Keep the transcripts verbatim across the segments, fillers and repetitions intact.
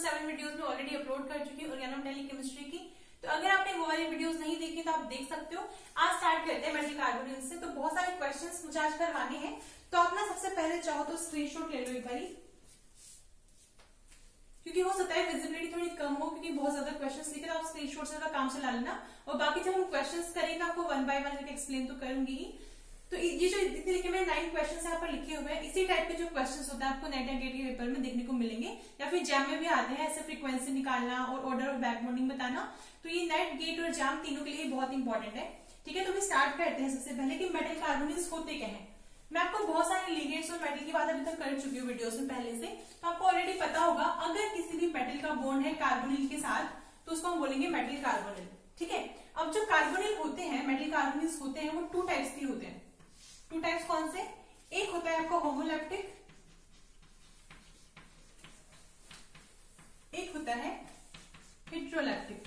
Seven videos में already upload कर चुकी हूँ ऑर्गेनोमेटेलिक केमिस्ट्री की। तो अगर आपने वो वाली वीडियोस नहीं देखी तो आप देख सकते हो। आज स्टार्ट करते हैं मेटल कार्बोनिल से। तो बहुत सारे क्वेश्चंस मुझे आज करवाने हैं, तो आप ना सबसे पहले चाहो तो स्क्रीनशॉट ले लो एक बारी, क्योंकि हो सकता है विजिबिलिटी थोड़ी कम हो, क्योंकि बहुत ज्यादा क्वेश्चंस लिखे, तो आप स्क्रीनशॉट से काम चला लेना। और बाकी जब हम क्वेश्चंस करेंगे आपको वन बाय वन करके एक्सप्लेन तो करूंगी ही। तो ये जो जितने लिखे हुए नाइन क्वेश्चंस यहाँ पर लिखे हुए हैं, इसी टाइप के जो क्वेश्चंस होते हैं आपको नेट एंड गेट के पेपर में देखने को मिलेंगे, या फिर जैम में भी आते हैं, ऐसे फ्रीक्वेंसी निकालना और ऑर्डर ऑफ बैक बॉन्डिंग बताना। तो ये नेट गेट और जैम तीनों के लिए बहुत इंपॉर्टेंट है। ठीक है, तो हम स्टार्ट करते हैं सबसे पहले कि मेटल कार्बोनिल्स होते क्या है। मैं आपको बहुत सारे लिगेंड्स और मेटल की बात अभी तक कर चुकी हूँ वीडियोस में पहले से, तो आपको ऑलरेडी पता होगा अगर किसी भी मेटल का बॉन्ड है कार्बोनिल के साथ तो उसको हम बोलेंगे मेटल कार्बोनिल। ठीक है, अब जो कार्बोनिल होते हैं, मेटल कार्बोनिल्स होते हैं, वो टू टाइप्स के होते हैं। टू टाइप्स कौन से? एक होता है आपका होमोलैप्टिक, एक होता है हेट्रोलैप्टिक।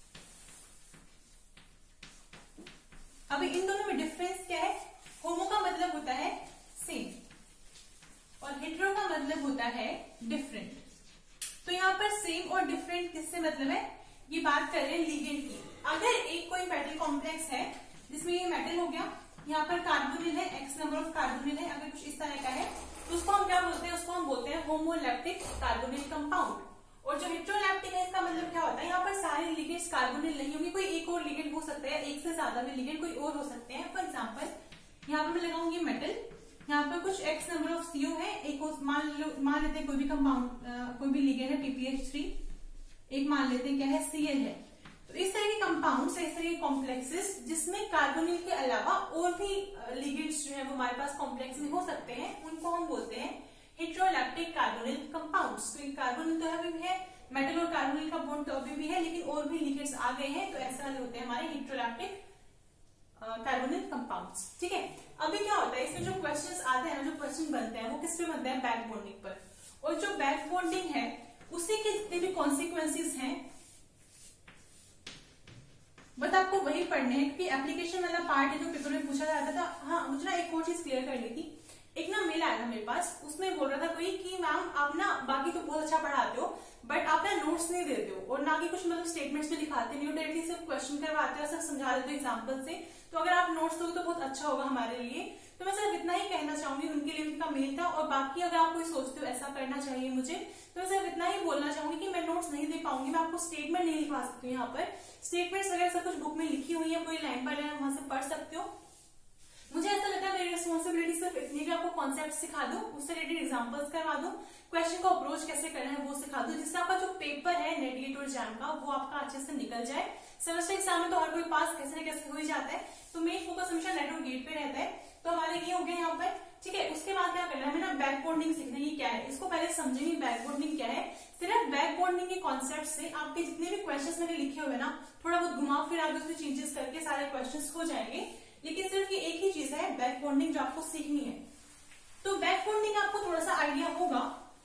अभी इन दोनों में डिफरेंस क्या है? होमो का मतलब होता है सेम और हेट्रो का मतलब होता है डिफरेंट। तो यहाँ पर सेम और डिफरेंट किससे मतलब है? ये बात कर रहे हैं लिगेंड की। अगर एक कोई मेटल कॉम्प्लेक्स है जिसमें ये मेटल हो गया, यहाँ पर कार्बोनिल है, एक्स नंबर ऑफ कार्बोनिल है, अगर कुछ इस तरह का है तो उसको हम क्या बोलते हैं? उसको हम बोलते हैं होमोलैप्टिक कार्बोनिल कंपाउंड। और जो हेट्रोलैप्टिक है, इसका मतलब क्या होता है? यहाँ पर सारे लिगेंड्स कार्बोनिल नहीं होंगे, कोई एक और लिगेंड हो सकता है, एक से ज्यादा भी लिगेंड कोई और हो सकते हैं। फॉर एग्जाम्पल यहाँ पर मैं लगाऊंगी मेटल, यहाँ पर कुछ एक्स नंबर ऑफ सीओ है, एक मान लो मान लेते हैं कोई भी कंपाउंड, कोई भी लिगेंड है टीपीएच थ्री, एक मान लेते हैं क्या है सीएल है। तो इस तरह के कंपाउंड्स, इस तरह के कॉम्प्लेक्सेस जिसमें कार्बोनिल के अलावा और भी लिगेंड्स जो है वो हमारे पास कॉम्प्लेक्स में हो सकते हैं, उनको हम बोलते हैं हेट्रोलैप्टिक कार्बोनिल कंपाउंड्स। तो कार्बोनिल तो अभी भी है, मेटल और कार्बोनिल का बॉन्ड तो अभी भी है, लेकिन और भी लिगेंड्स आ गए हैं, तो ऐसे वाले होते हैं हमारे हेट्रोलैप्टिक कार्बोनिल कंपाउंड्स। ठीक है, अभी क्या होता है इसमें जो क्वेश्चंस आते हैं, जो क्वेश्चन बनते हैं वो किस पे बनते हैं? बैक बॉन्डिंग पर। और जो बैक बॉन्डिंग है उसी के जितने भी कॉन्सिक्वेंसेस हैं बट आपको वही पढ़ने हैं, क्योंकि एप्लीकेशन वाला पार्ट है जो पेपर में पूछा जाता था। हाँ, मुझे ना एक और चीज क्लियर करनी थी। एक ना मेल आया था मेरे पास, उसमें बोल रहा था कोई कि मैम आप ना बाकी तो बहुत अच्छा पढ़ाते हो बट आप ना नोट्स नहीं देते हो और ना कि कुछ मतलब स्टेटमेंट्स में दिखाते नहीं हो, डायरेक्टली सिर्फ क्वेश्चन करवाते हो, सिर्फ समझा देते हो एग्जाम्पल से। तो अगर आप नोट्स दोगे तो बहुत अच्छा होगा हमारे लिए। तो मैं सिर्फ इतना ही कहना चाहूंगी, उनके लिए उनका मेल था। और बाकी अगर आप कोई सोचते हो ऐसा करना चाहिए मुझे, तो मैं सिर्फ इतना ही बोलना चाहूंगी कि मैं नोट्स नहीं दे पाऊंगी, मैं आपको स्टेटमेंट नहीं लिखवा सकती हूँ। यहाँ पर स्टेटमेंट्स वगैरह सब कुछ बुक में लिखी हुई है, कोई लाइन बाय लाइन वहां से पढ़ सकते हो। मुझे ऐसा लगता है मेरी रिस्पॉन्सिबिलिटी सिर्फ इतनी कि आपको कॉन्सेप्ट सिखा दूं, उससे रिलेटेड एग्जांपल्स करवा दूं, क्वेश्चन को अप्रोच कैसे करना है वो सिखा दूं, जिससे आपका जो पेपर है नेट गेट और जैम का वो आपका अच्छे से निकल जाए। सेमेस्टर एग्जाम में तो हर कोई पास कैसे न कैसे हो ही जाता है, तो मेन फोकस हमेशा नेट और गेट पे रहता है। तो हमारे ये हो गए यहाँ पर। ठीक है, उसके बाद क्या करना है? हमें ना बैक बॉन्डिंग सीखना है। क्या है इसको पहले समझेंगे, बैक बॉन्डिंग क्या है। सिर्फ बैक बॉन्डिंग के कॉन्सेप्ट से आपके जितने भी क्वेश्चन मैंने लिखे हुए ना, थोड़ा बहुत घुमा फिर आप उसमें चेंजेस करके सारे क्वेश्चन हो जाएंगे। लेकिन सिर्फ ये एक ही चीज है बैक बॉन्डिंग जो आपको सीखनी है। तो बैक बॉन्डिंग आपको थोड़ा सा आइडिया होगा,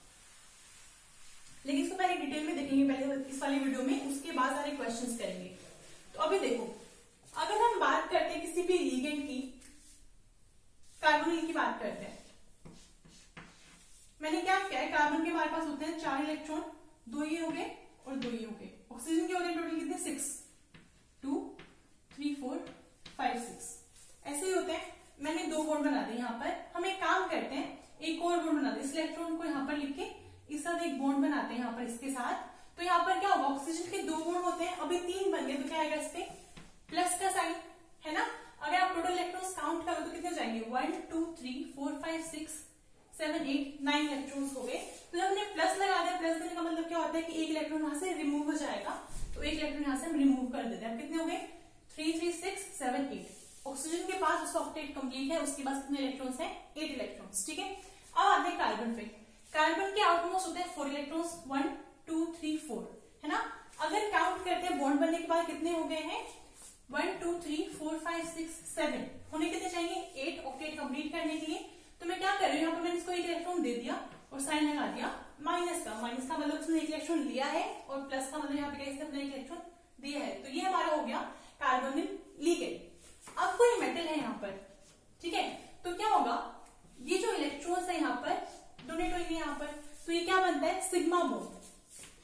लेकिन इसको पहले डिटेल में देखेंगे पहले इस वाले वीडियो में, उसके बाद सारे क्वेश्चंस करेंगे। तो अभी देखो, अगर हम बात करते हैं किसी भी लिगेंड की, कार्बोनिल की बात करते हैं, मैंने क्या किया है, कार्बन के हमारे पास होते हैं चार इलेक्ट्रॉन, दो ये हो गए और दो ये हो गए। ऑक्सीजन के होते हैं टोटल कितने? Six, two three four five six, ऐसे ही होते हैं। मैंने दो बॉन्ड बना दिए यहाँ पर। हम एक काम करते हैं, एक और बॉन्ड बना दें, इस इलेक्ट्रॉन को यहाँ पर लिख के इस साथ एक बॉन्ड बनाते हैं यहाँ पर इसके साथ। तो यहाँ पर क्या होगा? ऑक्सीजन के दो बॉन्ड होते हैं, अभी तीन बन गए, तो क्या आएगा इस पे? प्लस का साइन है ना। अगर आप टोटल इलेक्ट्रॉन्स काउंट करो तो कितने हो जाएंगे? One two three four five six seven eight nine electrons हो गए। तो जब हमने प्लस लगा दिया, प्लस देने का मतलब क्या होता है कि एक इलेक्ट्रॉन यहाँ से रिमूव हो जाएगा, तो एक इलेक्ट्रॉन यहाँ से हम रिमूव कर देते हैं। अब कितने हो गए? Three three six seven eight. Oxygen के पास उसका ऑक्टेट कंप्लीट है, उसके पास कितने इलेक्ट्रॉन्स हैं? Eight electrons. ठीक है, अब आते हैं कार्बन पे। कार्बन के आउटमोस्ट होते हैं four electrons, one two three four, है ना। अगर काउंट करते हैं बॉन्ड बनने के बाद कितने हो गए हैं? One two three four five six seven, होने कितने चाहिए? एट ऑक्टेट कंप्लीट करने के लिए। तो मैं क्या कर रही हूँ, यहाँ पर मैंने इसको एक इलेक्ट्रॉन दे दिया और साइन लगा दिया माइनस का। माइनस का मतलब उसने एक इलेक्ट्रॉन लिया है और प्लस का मतलब यहाँ पे इसने अपना एक इलेक्ट्रॉन दिया है। तो ये हमारा हो गया कार्बोनिल लिगेंड। अब कोई मेटल है यहाँ पर, ठीक है, तो क्या होगा? ये जो इलेक्ट्रॉन्स है यहाँ पर डोनेट होंगे यहाँ पर, तो ये क्या बनता है? Sigma bond.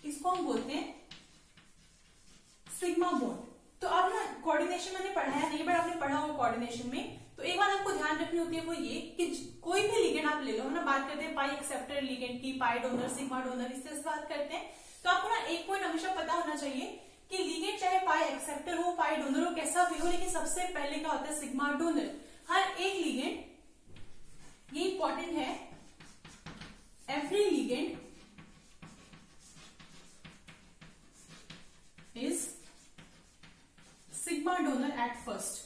इसको हम बोलते हैं सिग्मा बॉन्ड। तो अब ना कोऑर्डिनेशन मैंने पढ़ाया नहीं, बट आपने पढ़ा होगा कोऑर्डिनेशन में। तो एक बात आपको ध्यान रखनी होती है वो ये कि कोई भी लिगेंड आप ले लो, हम ना बात करते हैं पाई एक्सेप्टर लिगेंड की, पाई डोनर, सिग्मा डोनर, इससे इस बात करते हैं। तो आपको ना एक पॉइंट हमेशा पता होना चाहिए कि लिगेंड चाहे पाई एक्सेप्टर हो, पाई डोनर हो, कैसा भी हो, लेकिन सबसे पहले क्या होता है सिग्मा डोनर। हर एक लिगेंड, ये इंपॉर्टेंट है, every ligand is sigma donor at first.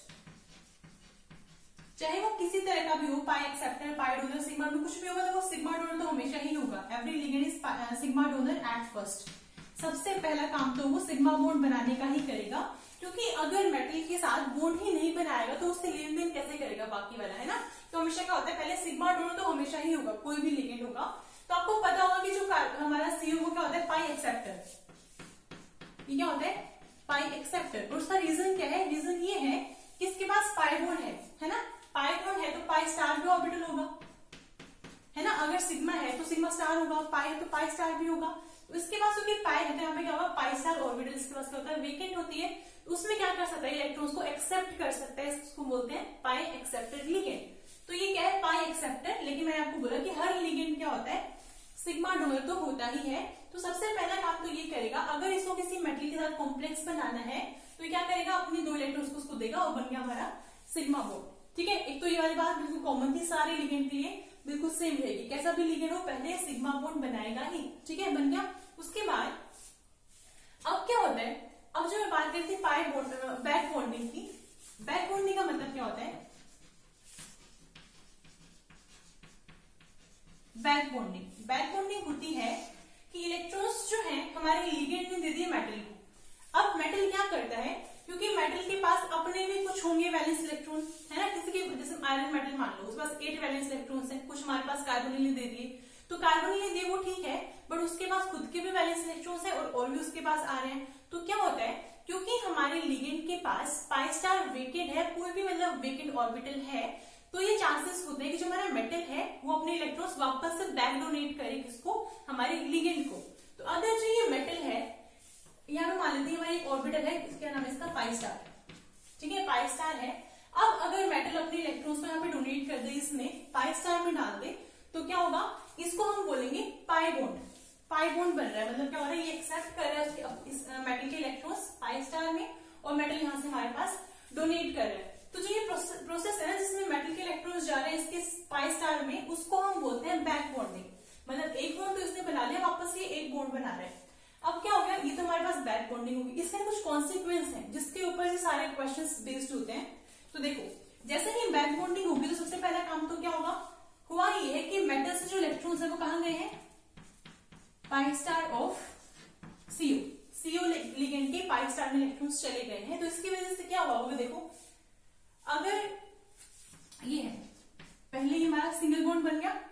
चाहे वो किसी तरह का भी हो, pi acceptor, pi donor, sigma donor, कुछ भी होगा, तो वो सिग्मा डोनर तो हमेशा ही होगा। Every ligand is sigma donor at first. सबसे पहला काम तो वो सिग्मा बॉन्ड बनाने का ही करेगा, क्योंकि अगर मेटल के साथ बॉन्ड ही नहीं बनाएगा तो उससे लेन देन कैसे करेगा बाकी वाला, है ना। तो हमेशा क्या होता है, पहले सिग्मा डोनर तो हमेशा ही होगा, कोई भी लिगेंड होगा। तो आपको पता होगा कि जो हमारा सीओ वो क्या होता है, पाई एक्सेप्टर। ये क्या होता है, पाई एक्सेप्टर। और उसका रीजन क्या है, रीजन ये है कि इसके पास पाई बॉन्ड है, है ना। पाई बॉन्ड है तो पाई स्टार भी ऑर्बिटल होगा, है ना। अगर सिग्मा है तो सिग्मा स्टार होगा, पाई है तो पाई स्टार भी होगा। तो इसके पास क्योंकि पाई है तो यहाँ पे क्या होगा, पाई स्टार ऑर्बिटल इसके पास क्या होता है, वेकेंट होती है। तो उसमें क्या कर सकता है, इलेक्ट्रॉन्स को एक्सेप्ट कर सकता है, इसको बोलते हैं पाई एक्सेप्टर लिगेंड। तो ये क्या है, पाई एक्सेप्टर। लेकिन मैंने आपको बोला कि हर लिगेंड क्या होता है, सिग्मा डोनर तो होता ही है। तो सबसे पहला काम तो ये करेगा, अगर इसको किसी मेटल के साथ कॉम्प्लेक्स बनाना है तो क्या करेगा, अपनी दो इलेक्ट्रॉन्स को उसको देगा और बन गया हमारा सिग्मा बॉन्ड। ठीक है, एक तो ये वाली बात बिल्कुल कॉमन थी, सारे लिगेंड के लिए बिल्कुल सेम रहेगी। कैसा भी लिगेंड हो पहले सिग्मा बॉन्ड बनाएगा ही। ठीक है, बन गया। उसके बाद अब क्या होता है, अब जो मैं बात करती थी पाई बॉन्ड, बैक बॉन्डिंग की। बैक बॉन्डिंग का मतलब क्या होता है, बैक बॉन्डिंग बैक बॉन्डिंग होती है कि इलेक्ट्रॉन्स जो हैं हमारे लिगेंड ने दे दिए मेटल को। अब मेटल क्या करता है, क्योंकि मेटल के पास अपने भी कुछ होंगे वैलेंस इलेक्ट्रॉन, है ना। किसी के जैसे आयरन मेटल मान लो, उसके पास एट वैलेंस इलेक्ट्रॉन्स हैं, कुछ हमारे पास कार्बोनिल दे दिए। तो कार्बोनिल दिए वो ठीक है, बट उसके पास खुद के भी वैलेंस इलेक्ट्रॉन्स हैं और, और भी उसके पास आ रहे हैं। तो क्या होता है, क्योंकि हमारे लिगेंड के पास पाई स्टार वेकेंट है, कोई भी मतलब वेकेंट ऑर्बिटल है, तो ये चांसेस होते हैं कि जो हमारा मेटल है वो अपने इलेक्ट्रॉन्स वापस से बैक डोनेट करे किसको, हमारे लिगेंड को। तो अगर जो ये मेटल है, यहाँ पे मान लेते हैं हमारी एक ऑर्बिटल है, क्या नाम है इसका, पाई स्टार। ठीक है, पाई स्टार है। अब अगर मेटल अपने इलेक्ट्रॉन्स को यहाँ पे डोनेट कर दे, इसमें पाई स्टार में डाल दे, तो क्या होगा, इसको हम बोलेंगे पाई बॉन्ड। पाई बॉन्ड बन रहा है, मतलब क्या हो रहा है, ये एक्सेप्ट कर रहा है इस मेटल के इलेक्ट्रॉन्स पाई स्टार में, और मेटल यहाँ से हमारे पास डोनेट कर रहा है। तो जो ये प्रोसेस है ना, जिसमें मेटल के इलेक्ट्रॉन्स जा रहे हैं इसके पाई स्टार में, उसको हम बोलते हैं बैक बॉन्डिंग। मतलब एक बॉन्ड तो इसने बना लिया, वापस ये एक बॉन्ड बना रहा है। अब क्या हो गया, ये तो हमारे पास बैक बॉन्डिंग होगी। इसके कुछ कॉन्सिक्वेंस हैं जिसके ऊपर से सारे क्वेश्चंस बेस्ड होते हैं। तो देखो, जैसे ही बैक बॉन्डिंग होगी तो सबसे पहला काम तो क्या होगा, हुआ ये है कि मेटल से जो इलेक्ट्रॉन्स है वो कहां गए हैं, pi star of CO. CO legend के पाई स्टार में इलेक्ट्रॉन्स चले गए हैं। तो इसकी वजह से क्या हुआ होगा, देखो अगर ये है, पहले ही हमारा सिंगल बॉन्ड बन गया।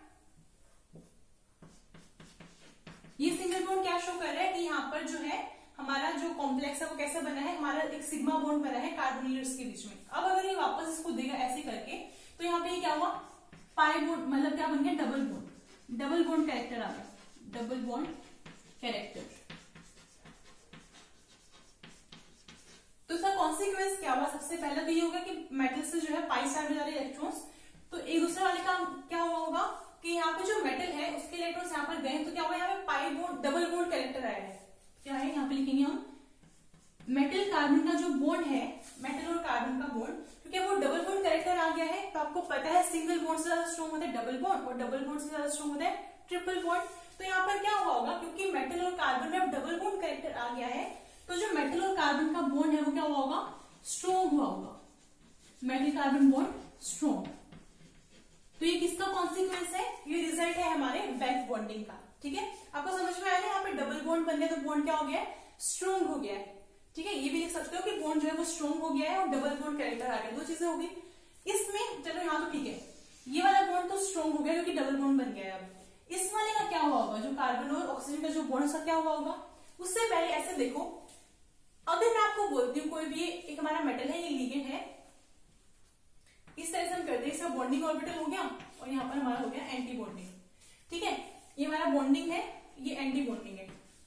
ये सिंगल बॉन्ड क्या शो कर रहा है कि यहाँ पर जो है हमारा जो कॉम्प्लेक्स है वो कैसा बना है, हमारा एक सिग्मा बॉन्ड बना है कार्बोनिल्स के बीच में। अब अगर ये वापस इसको देगा ऐसे करके, तो यहाँ पे क्या हुआ, पाई बॉन्ड मतलब क्या बन गया, double bond. Double bond character आ गया, डबल बॉन्ड कैरेक्टर। तो इसका कॉन्सिक्वेंस क्या हुआ, सबसे पहले तो ये होगा कि मेटल से जो है पाई स्टार में जा रहे इलेक्ट्रॉन्स, तो एक दूसरे वाले का क्या हुआ होगा कि यहाँ पे जो मेटल है उसके इलेक्ट्रॉन्स यहाँ पर गए, तो क्या हुआ, यहाँ पे pi bond double bond character आया है। क्या है, यहाँ पे लिखेंगे हम मेटल कार्बन का जो बॉन्ड है, मेटल और कार्बन का बॉन्ड, क्योंकि वो डबल बॉन्ड कैरेक्टर आ गया है। तो आपको पता है सिंगल बॉन्ड से ज्यादा स्ट्रॉन्ग होता है डबल बॉन्ड, और डबल बॉन्ड से ज्यादा स्ट्रॉन्ग होता है ट्रिपल बॉन्ड। तो यहाँ पर क्या हुआ होगा, क्योंकि मेटल और कार्बन में अब डबल बॉन्ड कैरेक्टर आ गया है, तो जो मेटल और कार्बन का बॉन्ड है वो क्या हुआ होगा, स्ट्रॉन्ग हुआ होगा। Metal carbon bond strong. तो ये किसका कॉन्सिक्वेंस है, ये रिजल्ट है हमारे बैक बॉन्डिंग का। ठीक है, आपको समझ में आया ना, यहाँ पे डबल बॉन्ड बन गया तो बॉन्ड क्या हो गया, स्ट्रॉन्ग हो गया है। ठीक है, ये भी लिख सकते हो कि बॉन्ड जो है वो स्ट्रॉन्ग हो गया है और डबल बॉन्ड कैरेक्टर आ गया, दो चीजें होगी इसमें। चलो यहाँ तो ठीक है, ये वाला बॉन्ड तो स्ट्रॉन्ग हो गया क्योंकि डबल बॉन्ड बन गया है। अब इस वाले का क्या हुआ होगा, जो कार्बन और ऑक्सीजन का जो बॉन्ड का क्या हुआ होगा। उससे पहले ऐसे देखो, अगर मैं आपको बोलती हूँ कोई भी एक हमारा मेटल है, ये लिगेंड है, इस तरह से हम करते हैं, इसका बॉन्डिंग ऑर्बिटल हो गया और यहाँ पर हमारा हो गया एंटी बॉन्डिंग। ठीक है, ये हमारा बॉन्डिंग है, ये एंटी बॉन्डिंग है। तो क्या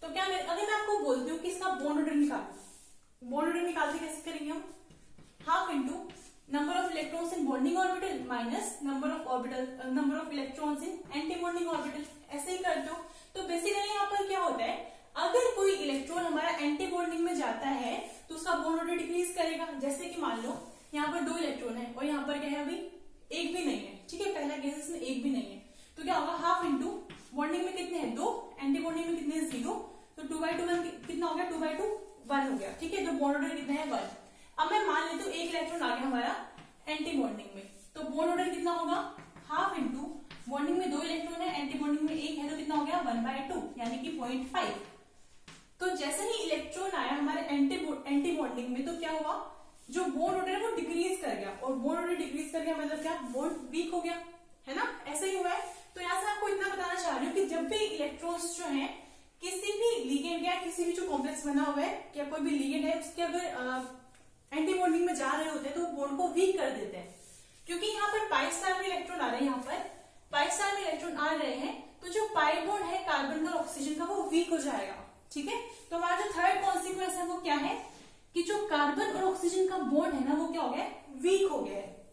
अगर मैं आपको बोलती हूँ कि इसका बॉन्ड ऑर्डर निकालो, बॉन्ड ऑर्डर निकालते कैसे करेंगे हम, half into number of electrons in bonding orbital minus number of orbital number of electrons in anti bonding orbital, ऐसे ही करते हो। तो बेसिकली यहाँ पर क्या होता है, अगर कोई इलेक्ट्रॉन हमारा एंटी बॉन्डिंग में जाता है तो उसका बॉन्ड ऑर्डर डिक्रीज करेगा। जैसे कि मान लो यहाँ पर दो इलेक्ट्रॉन है और यहाँ पर क्या है, अभी एक भी नहीं है, ठीक है, पहला केस में एक भी नहीं है, तो क्या होगा, हाफ इंटू बॉन्डिंग में कितने हैं दो, एंटी बॉन्डिंग में कितने हैं जीरो, तो टू बाई टू वन कितना हो गया, टू बाई टू वन हो गया, ठीक है, तो बॉन्ड ऑर्डर कितना है वन। अब मैं मान लेती हूँ एक इलेक्ट्रॉन आ गया हमारा एंटी बॉन्डिंग में, तो बॉन्ड ऑर्डर कितना होगा, हाफ इंटू बॉन्डिंग में दो इलेक्ट्रॉन है, एंटी बॉन्डिंग में एक है, तो कितना हो गया वन बाई टू यानी कि पॉइंट फाइव। तो जैसे ही इलेक्ट्रॉन आया हमारे एंटी एंटी बॉन्डिंग में, तो क्या हुआ, जो बॉन्ड ऑर्डर है वो डिक्रीज कर गया, और बॉन्ड ऑर्डर डिक्रीज कर गया मतलब क्या, बॉन्ड वीक हो गया, है ना, ऐसे ही हुआ है। तो यहाँ से आपको इतना बताना चाह रही हूँ कि जब भी इलेक्ट्रॉन्स जो हैं किसी भी लिगेंड या किसी भी जो कॉम्प्लेक्स बना हुआ है या कोई भी लिगेंड है उसके अगर एंटी बॉन्डिंग में जा रहे होते हैं तो वो बॉन्ड को वीक कर देते हैं, क्योंकि यहाँ पर पाई स्टार में इलेक्ट्रॉन आ रहे हैं, यहाँ पर पाई स्टार में इलेक्ट्रॉन आ रहे हैं, तो जो पाई बॉन्ड है कार्बन का और ऑक्सीजन का वो वीक हो जाएगा, ठीक है। तो हमारा जो थर्ड कॉन्सिक्वेंस है वो क्या है कि जो कार्बन और ऑक्सीजन का बॉन्ड है ना वो क्या हो गया, वीक हो गया है,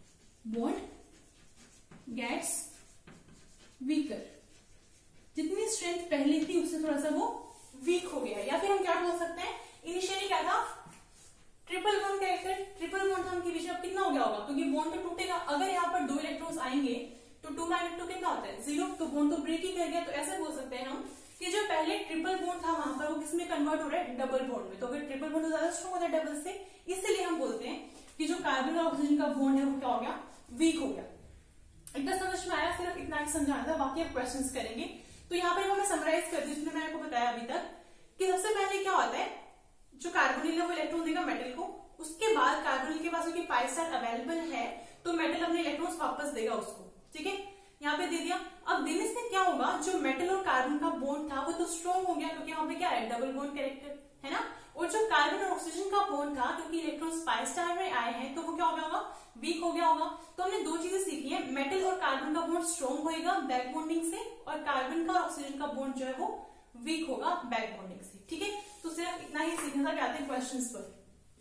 बॉन्ड गेट्स वीकर, जितनी स्ट्रेंथ पहले थी उससे थोड़ा सा वो वीक हो गया है। या फिर हम क्या बोल सकते हैं, इनिशियली क्या था, triple bond character, triple bond था उनके बीच में, अब कितना हो गया होगा, क्योंकि बॉन्ड तो टूटेगा, अगर यहाँ पर दो इलेक्ट्रॉन्स आएंगे तो टू माइनस टू कितना होता है जीरो, तो बॉन्ड तो ब्रेक ही कर गया। तो ऐसे बोल सकते हैं हम कि जो पहले ट्रिपल बॉन्ड था वहां पर वो किसमें कन्वर्ट हो रहा है, डबल बॉन्ड में। तो अगर ट्रिपल बॉन्ड ज्यादा स्ट्रॉन्ग होता है डबल से, इसलिए हम बोलते हैं कि जो कार्बन और ऑक्सीजन का बॉन्ड है वो क्या हो गया, वीक हो गया। इतना समझ में आया, सिर्फ इतना ही समझाना था, बाकी आप क्वेश्चन करेंगे। तो यहाँ पर मैं समराइज कर दी, जिसमें मैंने आपको बताया अभी तक कि सबसे पहले क्या होता है, जो कार्बोनिल है वो इलेक्ट्रॉन देगा मेटल को, उसके बाद कार्बोनिल के पास उसकी पाई स्टार अवेलेबल है तो मेटल अपने इलेक्ट्रॉन्स वापस देगा उसको, ठीक है, यहाँ पे दे दिया। अब देने से क्या होगा, जो मेटल और कार्बन का बॉन्ड था वो तो स्ट्रॉन्ग हो गया, क्योंकि यहाँ पे क्या है, डबल बॉन्ड कैरेक्टर है ना, और जो कार्बन और ऑक्सीजन का बॉन्ड था क्योंकि इलेक्ट्रॉन्स पाई स्टार में आए हैं तो वो क्या हो गया होगा, वीक हो गया होगा। तो हमने दो चीजें सीखी है, मेटल और कार्बन का बॉन्ड स्ट्रॉन्ग होगा बैक बॉन्डिंग से, और कार्बन का और ऑक्सीजन का बॉन्ड जो है वो वीक होगा बैक बॉन्डिंग से, ठीक है। तो सिर्फ इतना ही सीखना था, आते हैं क्वेश्चन पर।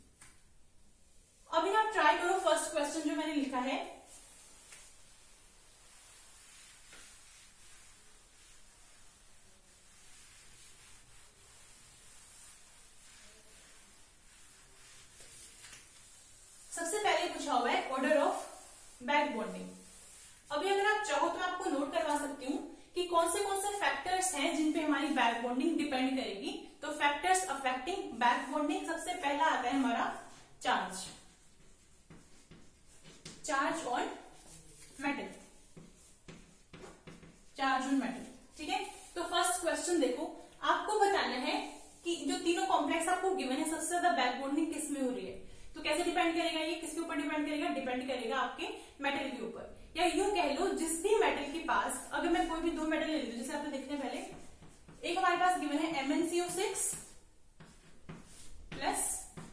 अभी आप ट्राई करो फर्स्ट क्वेश्चन जो मैंने लिखा है, सबसे पहले पूछा हुआ है ऑर्डर ऑफ बैक बॉन्डिंग। अभी अगर आप चाहो तो मैं आपको नोट करवा सकती हूँ कि कौन से कौन से फैक्टर्स हैं जिन पे हमारी बैक बॉन्डिंग डिपेंड करेगी। तो फैक्टर्स अफेक्टिंग बैक बॉन्डिंग, सबसे पहला आता है हमारा charge, charge on metal, charge on metal, ठीक है। तो फर्स्ट क्वेश्चन देखो, आपको बताना है कि जो तीनों कॉम्प्लेक्स आपको गिवन है सबसे ज्यादा बैक बॉन्डिंग किस में हो रही है। तो कैसे डिपेंड करेगा, ये किसके ऊपर डिपेंड करेगा, डिपेंड करेगा आपके मेटल के ऊपर, या यूं कह लो जिस भी मेटल के पास, अगर मैं कोई भी दो मेटल ले लूं, जैसे आपने देखते हैं पहले, एक हमारे पास गिवन है M N C O six plus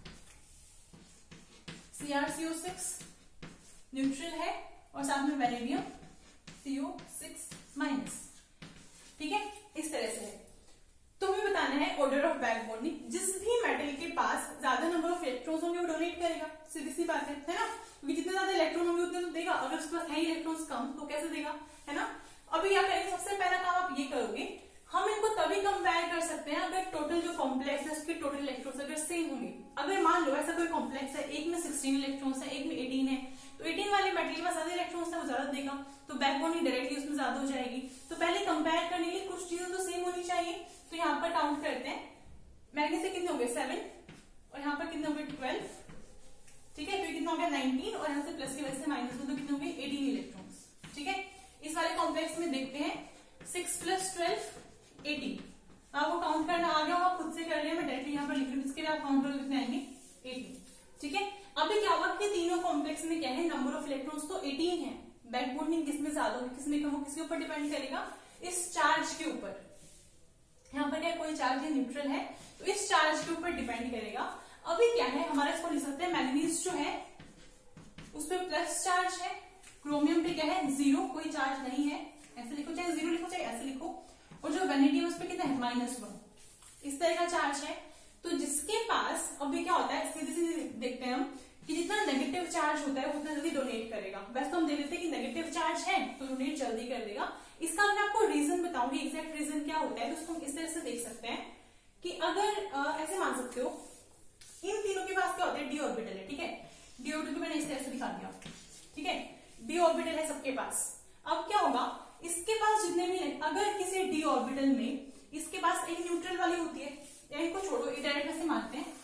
C R C O six neutral है, और साथ में vanadium C O six minus, ठीक है, इस तरह से है। तो हमें बताना है ऑर्डर ऑफ बैक बॉन्डिंग, जिस भी मेटल के पास ज्यादा नंबर ऑफ इलेक्ट्रॉन्स होंगे वो डोनेट करेगा, सीधी सी बात है, है ना, क्योंकि जितने ज्यादा इलेक्ट्रॉन होंगे उतने तो देगा, अगर उसके पास है इलेक्ट्रॉन्स कम तो कैसे देगा, है ना। अभी क्या करेंगे, सबसे पहला काम आप ये करोगे, हम इनको तभी कंपेयर कर सकते हैं अगर टोटल जो कॉम्प्लेक्स है उसके टोटल इलेक्ट्रॉन्स अगर सेम होंगे। अगर मान लो ऐसा कोई कॉम्प्लेक्स है, एक में सिक्सटीन इलेक्ट्रॉन्स है, एक में एटीन है, तो एटीन वाले मेटल के पास ज्यादा इलेक्ट्रॉन्स है वो ज्यादा देगा, तो बैक बॉन्डिंग डायरेक्टली उसमें ज्यादा हो जाएगी। तो पहले कंपेयर करने के लिए कुछ चीजें तो सेम होनी चाहिए, तो यहाँ पर काउंट करते हैं, मैग्नीज से कितने हो गए सेवन, और यहाँ पर कितने हो गए ट्वेल्व, ठीक है, तो कितना हो गया नाइनटीन, और यहाँ से प्लस की वजह से माइनस में तो कितने हो गए एटीन इलेक्ट्रॉन्स, ठीक है। इस वाले कॉम्प्लेक्स में देखते हैं सिक्स प्लस ट्वेल्व एटीन, आपको काउंट करना आ गया होगा, खुद से कर लिया, मैं डायरेक्टली यहाँ पर लिख रही हूँ, इसके लिए आप काउंट करोगे कितने आएंगे एटीन, ठीक है। अभी क्या होगा कि तीनों कॉम्प्लेक्स में क्या है, नंबर ऑफ इलेक्ट्रॉन्स तो एटीन है, बैक बॉन्डिंग किसमें ज्यादा होगी किसमें कम होगी, किसके ऊपर डिपेंड करेगा, इस चार्ज के ऊपर। यहाँ पर क्या कोई चार्ज है, न्यूट्रल है, तो इस चार्ज के ऊपर डिपेंड करेगा। अभी क्या है हमारा, इसको लिख सकते हैं मैग्नीज जो है उस पर प्लस चार्ज है, क्रोमियम पे क्या है जीरो, कोई चार्ज नहीं है, ऐसे लिखो, चाहे जीरो लिखो चाहे ऐसे लिखो, और जो वेनेडियम उस पर कितना है माइनस वन, इस तरह का चार्ज है, तो जिसके पास अभी क्या होता है, सीधे सीधे देखते हैं हम कि जितना नेगेटिव चार्ज होता है उतना जल्दी डोनेट करेगा। वैसे तो हम देख लेते हैं कि नेगेटिव चार्ज है तो डोनेट जल्दी कर देगा। इसका मैं आपको रीजन बताऊंगी, एग्जैक्ट रीजन क्या होता है, तो उसको हम इस तरह से देख सकते हैं कि अगर आ, ऐसे मान सकते हो इन तीनों के पास क्या होता है, डी ऑर्बिटल है, ठीक है। डी ऑर्बिटल मैंने इस तरह से दिखा दिया, ठीक है, डी ऑर्बिटल है सबके पास। अब क्या होगा, इसके पास जितने भी, अगर किसी डी ऑर्बिटल में इसके पास एक न्यूट्रल वाली होती है, या इनको छोड़ो, डायरेक्ट ऐसे मानते हैं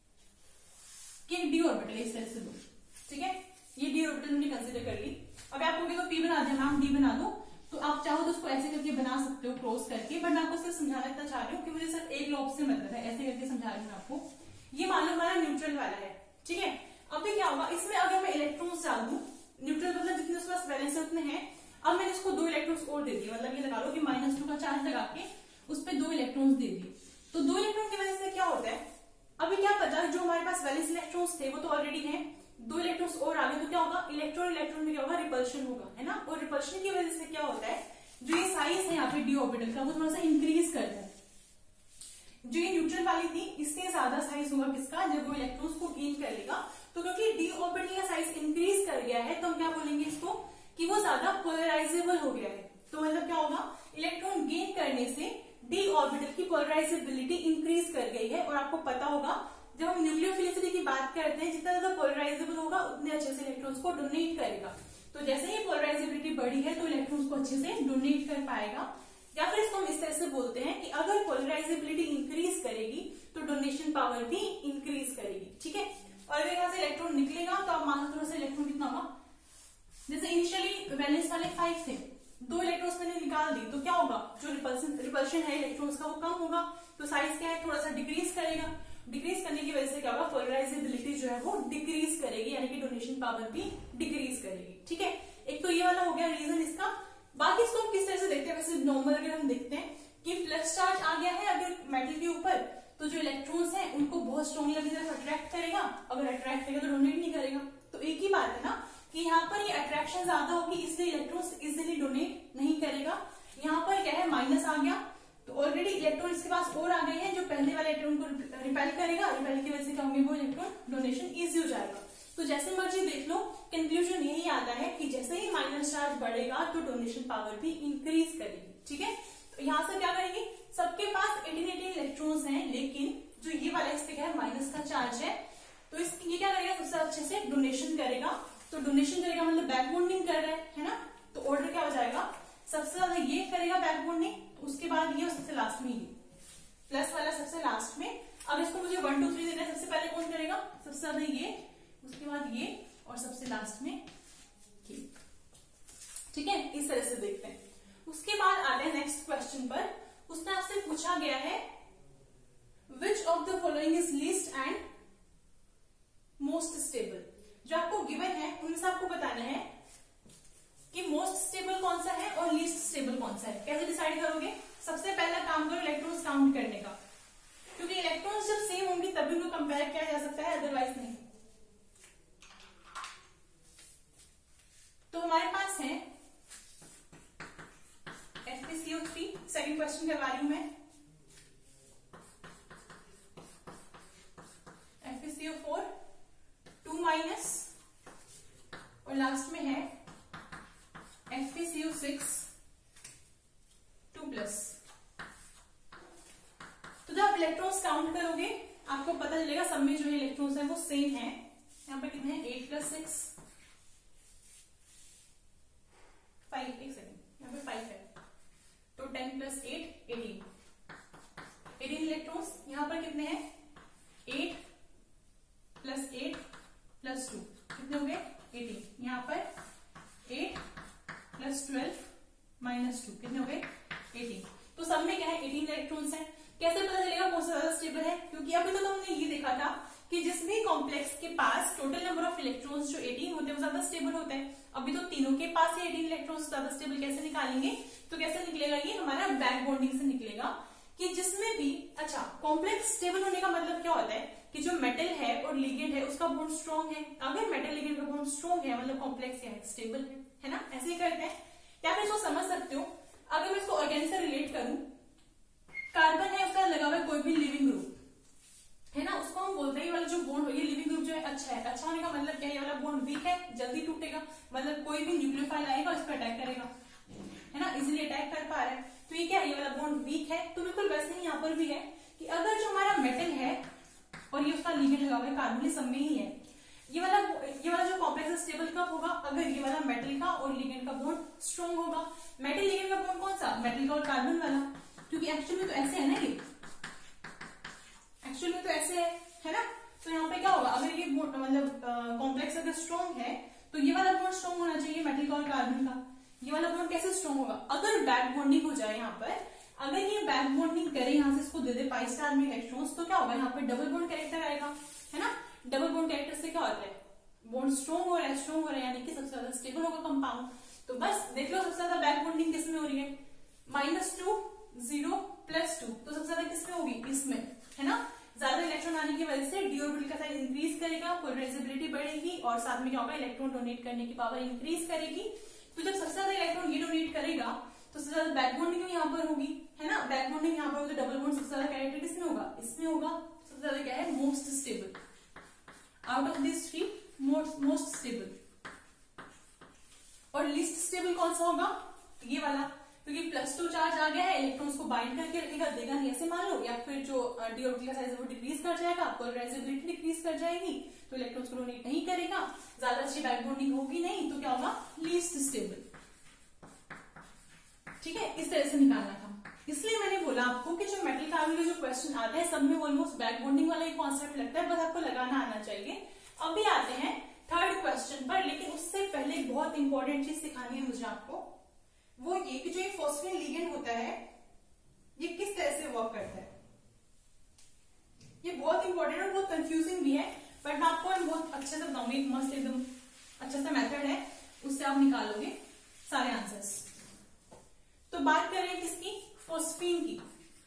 कि एक डी ऑर्बिटल है, इस तरह से दो, ठीक है, ये डी ऑर्बिटल हमने कंसीडर कर ली। अब आप कहोगे तो पी बना दे मैम, डी बना दो, तो आप चाहो तो उसको ऐसे करके बना सकते हो क्रॉस करके, बट मैं आपको सिर्फ समझाना इतना चाह रही हूँ कि मुझे सिर्फ एक लॉब से मतलब है, ऐसे करके समझा रही हूँ आपको। ये मान लो हमारा न्यूट्रल वाला है, ठीक है। अभी क्या होगा, इसमें अगर मैं इलेक्ट्रॉन्स डाल दूं, न्यूट्रल मतलब जितने उसके पास वैलेंस है उतने हैं, अब मैंने इसको दो इलेक्ट्रॉन्स और दे दिए, मतलब ये लगा लो कि माइनस टू का चार्ज लगा के उस पर दो इलेक्ट्रॉन्स दे दिए, तो दो इलेक्ट्रॉन की वजह से क्या होता है, अभी क्या पता जो हमारे पास वैलेंस इलेक्ट्रॉन्स थे वो तो ऑलरेडी हैं, दो इलेक्ट्रॉन्स और आ गए, तो क्या होगा, इलेक्ट्रॉन इलेक्ट्रॉन में क्या होगा, रिपल्शन होगा, है ना। और रिपल्शन की वजह से क्या होता है, जो ये साइज है यहाँ पे डी ऑर्बिटल का वो थोड़ा सा इंक्रीज करता है। जो ये न्यूट्रल वाली थी इससे ज्यादा साइज होगा किसका, जब वो इलेक्ट्रॉन्स को गेन कर लेगा, तो क्योंकि डी ऑर्बिटल का साइज इंक्रीज कर गया है, तो हम क्या बोलेंगे इसको कि वो ज्यादा पोलराइजेबल हो गया है। तो मतलब क्या होगा, इलेक्ट्रॉन गेन करने से डी ऑर्बिटल की पोलराइजेबिलिटी इंक्रीज कर गई है। और आपको पता होगा जब हम न्यूक्लियोफिलिसिटी की बात करते हैं, जितना ज्यादा पोलराइजेबल होगा उतने अच्छे से इलेक्ट्रॉन्स को डोनेट करेगा। तो जैसे ही पोलराइजेबिलिटी बढ़ी है तो इलेक्ट्रॉन्स को अच्छे से डोनेट कर पाएगा। या फिर इसको हम इस तरह से बोलते हैं कि अगर पोलराइजेबिलिटी इंक्रीज करेगी तो डोनेशन पावर भी इंक्रीज करेगी, ठीक है। और अगर यहाँ से इलेक्ट्रॉन निकलेगा तो आप मान लो थोड़ा सा इलेक्ट्रॉन कितना होगा, जैसे इनिशियली वैलेंस वाले फाइव थे, दो इलेक्ट्रॉन्स मैंने निकाल दी, तो क्या होगा, जो रिपल्सन रिपल्शन है इलेक्ट्रॉन्स का वो कम होगा, तो साइज क्या है, थोड़ा सा डिक्रीज करेगा। डिक्रीज करने की वजह से क्या होगा, पोलराइजेबिलिटी जो है वो डिक्रीज करेगी, यानी कि डोनेशन पावर भी डिक्रीज करेगी, ठीक है। एक तो ये वाला हो गया रीजन इसका। बाकी इसको हम किस तरह से देखते हैं, वैसे नॉर्मल अगर हम देखते हैं कि प्लस चार्ज आ गया है अगर मेटल के ऊपर, तो जो इलेक्ट्रॉन्स हैं उनको बहुत स्ट्रॉन्गली अपनी तरफ अट्रैक्ट करेगा, अगर अट्रैक्ट करेगा तो डोनेट नहीं करेगा। तो एक ही बात है ना कि यहाँ पर ये अट्रैक्शन ज्यादा होगी इसलिए इलेक्ट्रॉन्स इजिली डोनेट नहीं करेगा। यहाँ पर क्या है, माइनस आ गया, तो ऑलरेडी इलेक्ट्रॉन इसके पास और आ गए हैं जो पहले वाले इलेक्ट्रॉन को रिपेल करेगा, रिपेल की वजह से क्या होंगे, वो इलेक्ट्रॉन डोनेशन इजी हो जाएगा। तो जैसे मर्जी देख लो, कंक्लूजन यही आता है कि जैसे ही माइनस चार्ज बढ़ेगा तो डोनेशन पावर भी इंक्रीज करेगी, ठीक है। तो यहाँ से क्या करेगी, सबके पास अठारह अठारह इलेक्ट्रॉन्स हैं, लेकिन जो ये वाला इस पे क्या है, माइनस का चार्ज है, तो इस ये क्या करेगा, सबसे अच्छे से डोनेशन करेगा। तो डोनेशन करेगा मतलब बैक बॉन्डिंग कर रहा है, है ना। तो ऑर्डर क्या हो जाएगा, सबसे ज्यादा ये करेगा बैक बॉन्डिंग, तो उसके बाद ये और सबसे लास्ट में ये प्लस वाला सबसे लास्ट में। अब इसको मुझे वन टू थ्री देना है, सबसे पहले कौन करेगा, सबसे ज्यादा ये, उसके बाद ये और सबसे लास्ट में ये, ठीक है। इस तरह से देखते हैं। उसके बाद आते हैं नेक्स्ट क्वेश्चन पर। उसमें आपसे पूछा गया है which of the following is least and most stable. जो आपको गिवन है उनमें से आपको बताना है कि मोस्ट स्टेबल कौन सा है और लीस्ट स्टेबल कौन सा है। कैसे डिसाइड करोगे, सबसे पहला काम करो इलेक्ट्रॉन्स काउंट करने का, क्योंकि इलेक्ट्रॉन्स जब सेम होंगी तभी उनको कंपेयर किया जा सकता है, अदरवाइज नहीं। तो हमारे पास है F P C O three, second question करवा रही हूं मैं, F P C O four two minus, और लास्ट में है F P C O six two plus. तो जब आप इलेक्ट्रॉन्स काउंट करोगे आपको पता चलेगा सब में जो इलेक्ट्रॉन्स है वो सेम है। यहाँ पे कितने हैं, एट प्लस सिक्स फाइव, एक सेकेंड, यहाँ पे फाइव है, तो ten plus eight eighteen, eighteen electrons. यहाँ पर कितने हैं, eight plus eight plus two, कितने हो गए, एटीन। यहाँ पर eight plus twelve minus two, कितने हो गए, एटीन। तो सब में क्या है, एटीन इलेक्ट्रॉन्स हैं। कैसे पता चलेगा कौन सा ज्यादा स्टेबल है, क्योंकि अभी तक तो हमने ये देखा था कि जिस भी कॉम्प्लेक्स के पास टोटल नंबर ऑफ इलेक्ट्रॉन्स जो एटीन होते हैं वो ज्यादा स्टेबल होता है। अभी तो तीनों के पास ही एटीन इलेक्ट्रॉन्स ज्यादा स्टेबल कैसे निकालेंगे, तो कैसे निकलेगा, ये हमारा बैक बॉन्डिंग से निकलेगा कि जिसमें भी, अच्छा कॉम्प्लेक्स स्टेबल होने का मतलब क्या होता है कि जो मेटल है और लिगेंड है उसका बॉन्ड स्ट्रॉन्ग है। अगर मेटल लिगेंड का बॉन्ड स्ट्रॉन्ग है मतलब कॉम्प्लेक्स क्या है, स्टेबल है, है ना। ऐसे ही करते हैं। या फिर इसको समझ सकते हो, अगर मैं इसको ऑर्गेनिक से रिलेट करूं, कार्बन है उसका लगा हुआ कोई भी वीक है, जल्दी टूटेगा, मतलब कोई भी न्यूक्लियोफाइल आएगा उस पर अटैक करेगा, है ना, इजिली अटैक कर पा रहा है। तो ये क्या है, ये वाला बॉन्ड वीक है। तो बिल्कुल वैसे ही यहाँ पर भी है कि अगर जो हमारा मेटल है और ये उसका लिगेंड लगा हुआ है कार्बन सब में ही है, ये वाला ये वाला जो कॉम्प्लेक्स स्टेबल कब होगा, अगर ये वाला मेटल का और लिगेंड का बॉन्ड स्ट्रॉन्ग होगा। मेटल लिगेंड का बॉन्ड कौन सा, मेटल का और कार्बन वाला, क्योंकि एक्चुअल में तो ऐसे है ना, ये एक्चुअल में तो ऐसे है, है ना। तो यहाँ पे क्या होगा, अगर ये मतलब कॉम्प्लेक्स अगर स्ट्रॉन्ग है तो ये वाला बॉन्ड स्ट्रॉन्ग होना चाहिए मेटल का और कार्बन का। ये वाला बॉन्ड कैसे स्ट्रॉन्ग होगा, अगर बैक बॉन्डिंग हो जाए यहाँ पर, अगर ये बैक बॉन्डिंग करे, यहाँ से इसको दे दे पाई स्टार में इलेक्ट्रॉन्स, तो क्या होगा, यहाँ पर डबल बॉन्ड कैरेक्टर आएगा, है ना। डबल बॉन्ड कैरेक्टर से क्या होता है, बॉन्ड स्ट्रॉन्ग हो रहा है, स्ट्रॉन्ग हो रहा है यानी कि सबसे ज्यादा स्टेबल होगा कंपाउंड। तो बस देख लो सबसे ज्यादा बैक बॉन्डिंग किसमें हो रही है, minus two zero plus two, तो सबसे ज्यादा किसमें होगी, इसमें, है ना। ज्यादा इलेक्ट्रॉन आने की वजह से डी ऑर्बिटल का साइज इंक्रीज करेगा, पोलराइजेबिलिटी बढ़ेगी और साथ में क्या होगा, इलेक्ट्रॉन डोनेट करने की पावर इंक्रीज करेगी। तो जब सबसे ज्यादा इलेक्ट्रॉन ये डोनेट करेगा तो सबसे ज्यादा बैक बॉन्डिंग यहाँ पर होगी, है ना। बैक बॉन्डिंग यहाँ पर होगी तो डबल बॉन्ड सबसे ज्यादा कैरेक्टर किसमें होगा, इसमें होगा। सबसे ज्यादा क्या है, most stable out of this three, most stable. और लिस्ट स्टेबल कौन सा होगा, ये वाला, क्योंकि प्लस टू चार्ज आ गया है, इलेक्ट्रॉन्स को बाइंड करके रखेगा, देगा नहीं ऐसे मान लो, या फिर जो डी ऑर्बिटल का साइज है वो डिक्रीज कर जाएगा, पोलराइजेबिलिटी डिक्रीज कर जाएगी, तो इलेक्ट्रॉन्स को डोनेट नहीं करेगा, ज्यादा अच्छी बैक बॉन्डिंग होगी नहीं, तो क्या होगा, लीस्ट स्टेबल। ठीक है, इस तरह से निकालना था। इसलिए मैंने बोला आपको कि जो मेटल कार्बन के जो क्वेश्चन आते हैं सब में ऑलमोस्ट बैक बॉन्डिंग वाला ही कॉन्सेप्ट लगता है, बस आपको लगाना आना चाहिए। अभी आते हैं थर्ड क्वेश्चन पर, लेकिन उससे पहले एक बहुत इंपॉर्टेंट चीज सिखानी है मुझे आपको, वो ये कि जो ये फॉस्फेट लिगेंड होता है ये किस तरह से वर्क करता है। ये बहुत इंपॉर्टेंट और बहुत कंफ्यूजिंग भी है, बट मैं आपको बहुत अच्छे से बताऊंगी, एक मस्त एकदम अच्छा सा मेथड है, उससे आप निकालोगे सारे आंसर्स। तो बात करें किसकी, फॉस्फीन की।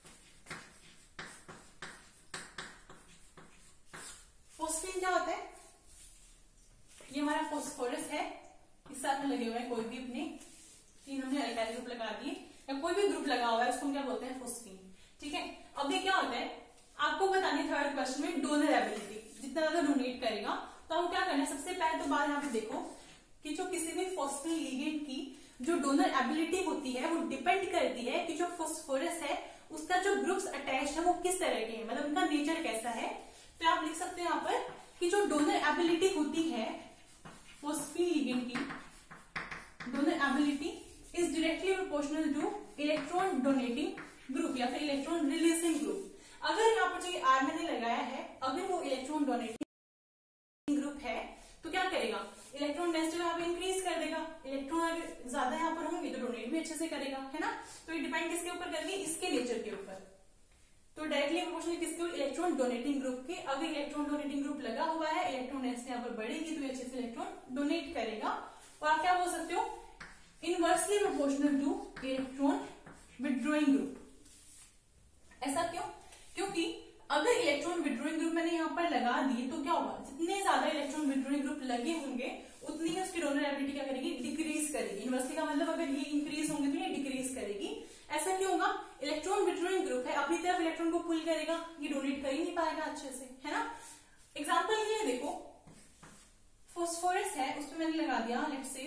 फॉस्फीन क्या होता है, ये हमारा फॉस्फोरस है, इस साथ में लगे हुए हैं कोई भी अपने तीन हमने अल्काइल ग्रुप लगा दिए या कोई भी ग्रुप लगा हुआ है उसको क्या बोलते हैं, फॉस्फीन। ठीक है, अब ये क्या होता है आपको बताने थर्ड क्वेश्चन में, डोनर एबिलिटी, जितना ज्यादा डोनेट करेगा। तो हम क्या करना है, सबसे पहले तो बात यहाँ पे देखो कि जो किसी भी फॉस्फेट लिगेंड की जो डोनर एबिलिटी होती है वो डिपेंड करती है कि जो फॉस्फोरस है उसका जो ग्रुप्स अटैच है वो किस तरह के हैं, मतलब उनका नेचर कैसा है। तो आप लिख सकते हैं यहाँ पर कि जो डोनर एबिलिटी होती है फॉस्फेट लिगेंड की, donor ability is directly proportional to electron donating group या फिर इलेक्ट्रॉन रिलीजिंग ग्रुप। अगर यहाँ पर जो आर मैंने लगाया है, अगर वो इलेक्ट्रॉन डोनेटिंग ग्रुप है तो क्या करेगा, इलेक्ट्रॉन डेंसिटी यहाँ पे इंक्रीज कर देगा, इलेक्ट्रॉन अगर ज्यादा यहाँ पर होंगे तो डोनेट भी अच्छे से करेगा, है ना। तो ये डिपेंड किसके ऊपर करेगी, इसके नेचर के ऊपर। तो डायरेक्टली प्रोपोर्शनल किसके, इलेक्ट्रॉन डोनेटिंग ग्रुप के। अगर इलेक्ट्रॉन डोनेटिंग ग्रुप लगा हुआ है, इलेक्ट्रॉन डेंसिटी यहाँ पर बढ़ेगी तो ये अच्छे से इलेक्ट्रॉन डोनेट करेगा। और आप क्या बोल सकते हो, inversely proportional to electron withdrawing group. ऐसा क्यों, क्योंकि अगर इलेक्ट्रॉन विड्रॉइंग ग्रुप मैंने यहाँ पर लगा दिए तो क्या होगा, जितने ज्यादा इलेक्ट्रॉन विड्रॉइंग ग्रुप लगे होंगे उतनी ही उसकी डोनर एबिलिटी क्या करेगी, डिक्रीज करेगी। इनवर्सली का मतलब अगर ये इंक्रीज होंगे तो ये डिक्रीज करेगी। ऐसा क्यों होगा, इलेक्ट्रॉन विड्रॉइंग ग्रुप है, अपनी तरफ इलेक्ट्रॉन को पुल करेगा, ये डोनेट कर ही नहीं पाएगा अच्छे से, है ना। एग्जाम्पल ये देखो, फॉस्फोरस है उस पर मैंने लगा दिया let's say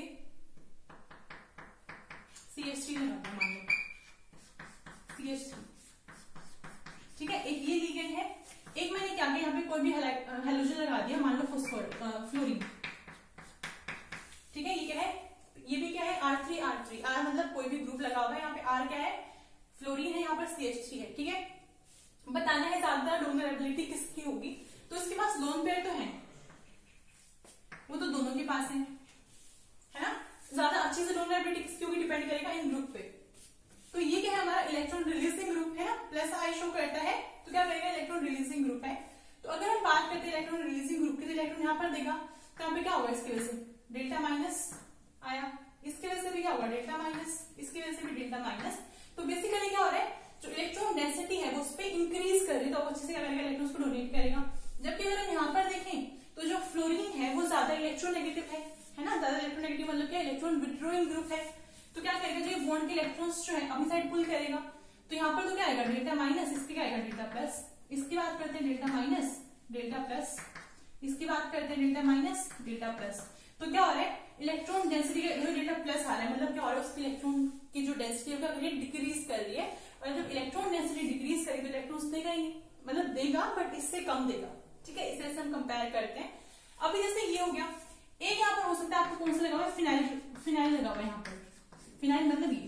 C H three लगा दिया, मान लो सी एच थ्री। ठीक है, एक ये लिगेंड है, एक मैंने क्या किया यहाँ पे कोई भी हेलोजन लगा दिया, मान लो फॉस्फोर फ्लोरीन। ठीक है, ये क्या है, ये भी क्या है, R three R three, R मतलब कोई भी ग्रुप लगा हुआ है, यहाँ पे आर क्या है, फ्लोरीन है, यहाँ पर सी एच थ्री है। ठीक है, बताना है ज्यादा डोनर एबिलिटी किसकी होगी, तो इसके पास लोन पेयर तो है, वो तो दोनों के पास है, है ना। ज्यादा अच्छे से डोनर एबिलिटी किसकी होगी, डिपेंड करेगा इन ग्रुप पे। तो ये क्या है, हमारा इलेक्ट्रॉन रिलीजिंग ग्रुप है ना, प्लस आई शो करता है, तो क्या करेगा, इलेक्ट्रॉन रिलीजिंग ग्रुप है। तो अगर हम बात करते हैं इलेक्ट्रॉन रिलीजिंग ग्रुप की, तो इलेक्ट्रॉन यहाँ पर देगा, तो यहाँ पे क्या होगा, इसकी वजह से डेल्टा माइनस आया, इसकी वजह से भी क्या होगा, डेल्टा माइनस, इसकी वजह से भी डेल्टा माइनस। तो बेसिकली क्या हो रहा है, जो इलेक्ट्रॉन डेंसिटी है वो उस पर इंक्रीज कर रही है, तो अच्छे से क्या करेगा, इलेक्ट्रॉन्स को डोनेट करेगा। जबकि अगर हम यहाँ पर देखें तो जो फ्लोरीन है वो ज्यादा इलेक्ट्रोनेगेटिव है, है ना। ज्यादा इलेक्ट्रोनेगेटिव मतलब क्या, इलेक्ट्रॉन विड्रॉइंग ग्रुप है, तो क्या करेगा, जो बॉन्ड के इलेक्ट्रॉन्स जो है अपनी साइड पुल करेगा। तो यहाँ पर तो क्या आएगा, डेल्टा माइनस, इसकी क्या आएगा, डेल्टा प्लस। इसकी बात करते हैं डेल्टा माइनस डेल्टा प्लस, इसकी बात करते हैं डेल्टा माइनस डेल्टा प्लस। तो क्या हो रहा है, इलेक्ट्रॉन डेंसिटी का डेल्टा प्लस आ रहा है, मतलब क्या हो रहा है, उसकी इलेक्ट्रॉन की जो डेंसिटी है वो डिक्रीज कर रही है, और जब इलेक्ट्रॉन डेंसिटी डिक्रीज करेगी तो इलेक्ट्रॉन देगा ही नहीं, मतलब देगा बट इससे कम देगा, ठीक है। इस तरह से हम कंपेयर करते हैं। अभी जैसे ये हो गया, एक यहाँ पर हो सकता है आपको कौन सा लगा हुआ है, फिनाइल, फिनाइल लगा हुआ है यहाँ पर, फिनाइल मतलब ये